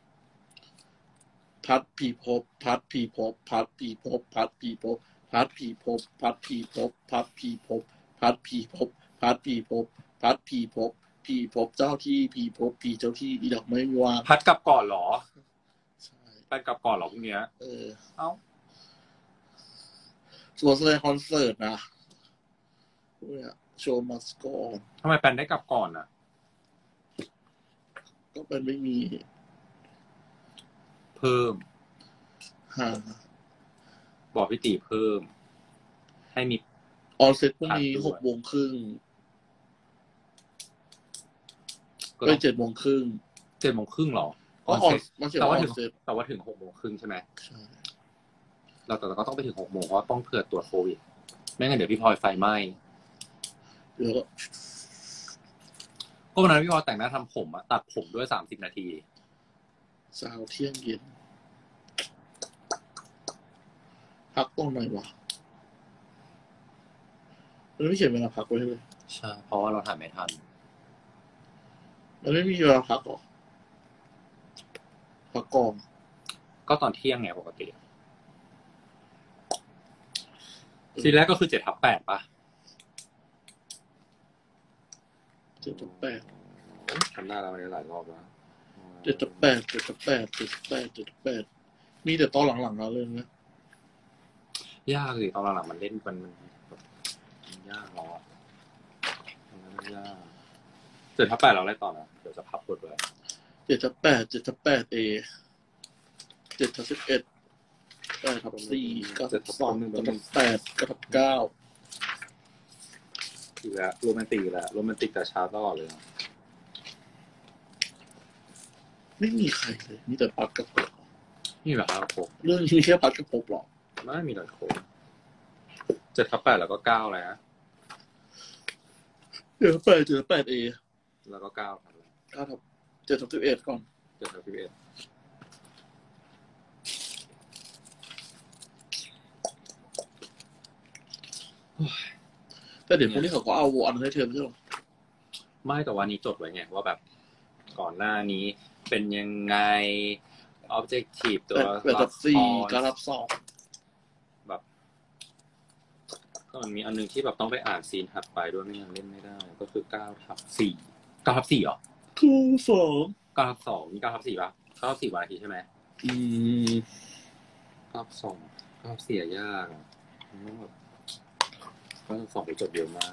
พัดผีภพพัดผีภพพัดผีภพพัดผีภพพัดผีภพพัดผีภพพัดผีภพพัดผีภพพัดผีภพพัดผีภพผีภพเจ้าที่ผีภพผีเจ้าที่อีดอกไม่ว่างพัดกลับก่อนเหรอใช่ไปกลับก่อนเหรอพวกเนี้ย เอ้าส่วนแสดงคอนเสิร์ตนะเนี่ยโชว์มัสกอนทำไมแปนได้กลับก่อนอ่ะก็เป็นไม่มีเพิ่มหาบอกพี่ตีเพิ่ม ให้มีออนเซ็ตพรุ่งนี้พัดด้วย 6 โมงครึ่งก็ไปต้อง 7 โมงครึ่ง 7 โมงครึ่งเหรอก็ออนมันเขียนแต่ว่าว่าอถึอง นเซ็ตแต่ว่าถึง6 โมงครึ่งใช่ไหมใช่แต่ก็ต้องไปถึง6 โมงเพราะว่าต้องเผื่อตรวจโควิด ไม่งั้นเดี๋ยวพี่พลอยไฟไหม้เดี๋ยวก็ก็วันนั้นพี่พลอยแต่งหน้าทำผมอะตัดผมด้วย30 นาทีเช้าเที่ยงเย็น พักตรงไหนวะมันไม่เขียนเวลาพักไว้เลยใช่ เพราะว่าเราถ่ายไม่ทันมันไม่มีเวลาพักหรอ พักกองก็ตอนเที่ยงไงปกติซีนแรกก็คือ7/8ป่ะ 7/8 ทำได้แล้ววันนี้หลายรอบแล้ว 7/8 มีแต่ตอนหลังๆแล้วเลยนะยากสิตอนหลังๆมันเล่นมันแบบมันยากเนาะมันยาก7/8เราไล่ต่อนะเดี๋ยวจะพับบทไว้ 7/8 A 7/11 8/4 9/2 9/8 9/9 อีกแล้วโรแมนติกแล้วโรแมนติกแต่เช้าตลอดเลยนะไม่มีใครเลยมีแต่พัดกับภพนี่แบบครับผมเรื่องนี้มีแค่พัดกับภพหรอไม่มีแต่โค้ง7/8แล้วก็9เลยนะ 7/8 A แล้วก็9ครับ 7/11 ก่อน 7/11 แต่เดี๋ยวพวกนี้เขาก็เอาอันนั้นให้เธอไม่ใช่หรอไม่แต่วันนี้จดไว้ไงว่าแบบก่อนหน้านี้เป็นยังไง objective ตัว 8/4 9/2 แบบก็มันมีอันนึงที่แบบต้องไปอ่านซีนถัดไปด้วยไม่งั้นเล่นไม่ได้ ก็คือ9/4 9/4เหรอ 9/2 9/2มี9/4ป่ะ9/4วันอาทิตย์ใช่ไหม 9/2 9/4ยากอ่ะมันต้องแบบ9/2ไปจดเยอะมาก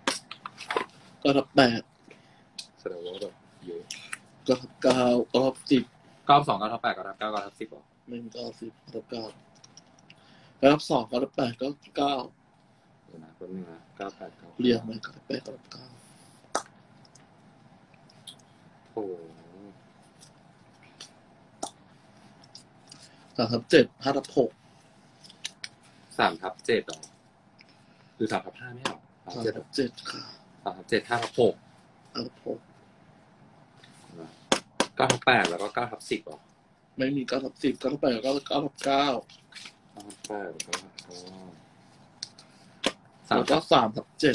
9/8 แสดงว่าแบบเยอะ 9/9 9/10 9/2 9/8 9/9 9/10หรอไม่มี9/10 9/9 9/2 9/8 9/9 เดี๋ยวนะแป๊บนึงนะ9/8 9/9 เรียงไหม9/8 9/9 โอ้โห 3/7 5/6 3/7หรอหรือ3/5ไม่หรอ 3/7ค่ะ 3/7 5/6 5/6 9/8แล้วก็9/10หรอไม่มี9/10 9/8แล้วก็9/9 9/8แล้วก็แล้วก็3/7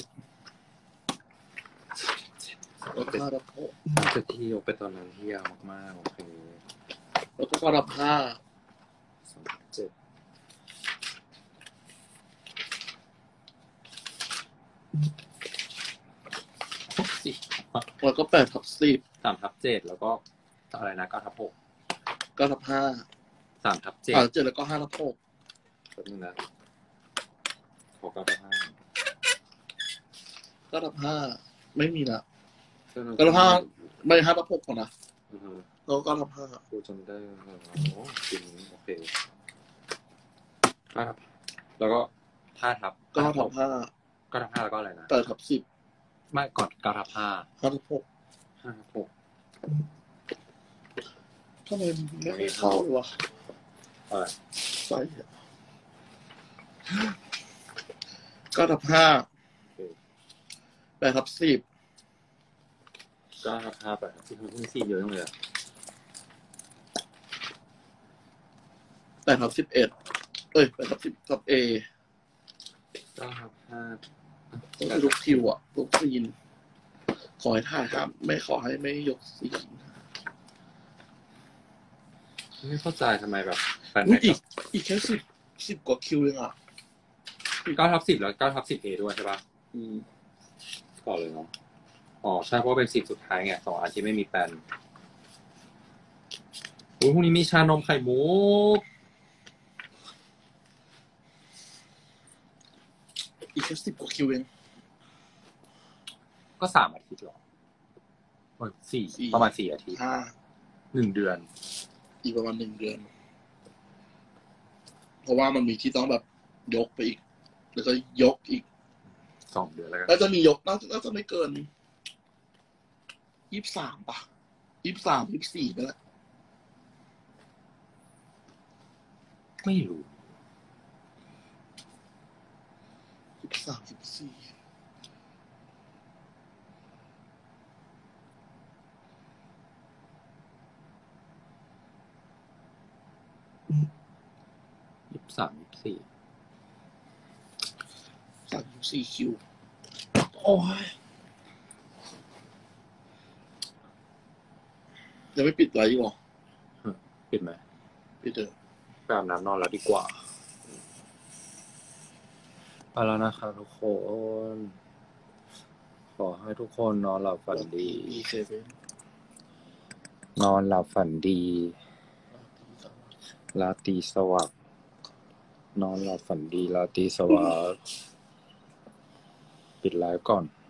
แล้วก็5/6 3/7ที่ยกไปตอนนั้นที่ยาวมากๆโอเคแล้วก็9/5 3/7 แล้วก็8/10 3/7แล้วก็อะไรนะ9/6 9/5 3/7 3/7แล้วก็5/6 แป๊บนึงนะขอ9/5 9/5ไม่มีละ9/5ไม่5/6ก่อนนะแล้วก็9/5 กูจำได้โอ้จริงโอเค9แล้วก็5/5 9/5แล้วก็อะไรนะ 8/10 ไม่ก่อน9/5 5/6 5/6 ทำไมไม่ให้เข้าเลยวะอะไรใส่9/5 8/10 9/5ไปที่คุณ4เยอะจังเลย 8/11 8/10ทับ A 9/5 ต้องทุกคิวอ่ะทุกซีนขอให้ถ่ายครับไม่ขอให้ไม่ยกซีนไม่เข้าใจทำไมแบบแฟนอีกแค่10กว่าคิวเองอ่ะ 9/10แล้ว9/10A ด้วยใช่ป่ะต่อเลยเนาะอ๋อใช่เพราะเป็น10สุดท้ายไง2อันที่ไม่มีแฟนพรุ่งนี้มีชานมไข่มุกอีกแค่10กว่าคิวเองก็3 อาทิตย์หรอ4ประมาณ4 อาทิตย์1 เดือนอีกประมาณ1 เดือนเพราะว่ามันมีที่ต้องแบบยกไปอีกแล้วก็ยกอีก 2 เดือนแล้วกันแล้วจะมียกน่าจะไม่เกิน23ป่ะ23 24ไปแล้วไม่รู้ 23 243 24คิวโอ้ยยังไม่ปิดไลฟ์หรอปิดไหมปิดเถอะไปอาบน้ำนอนแล้วดีกว่าไปแล้วนะครับทุกคนขอให้ทุกคนนอนหลับฝันดีนอนหลับฝันดีราตรีสวัสดิ์นอนหลับฝันดีราตรีสวัสดิ์ปิดไลฟ์ก่อน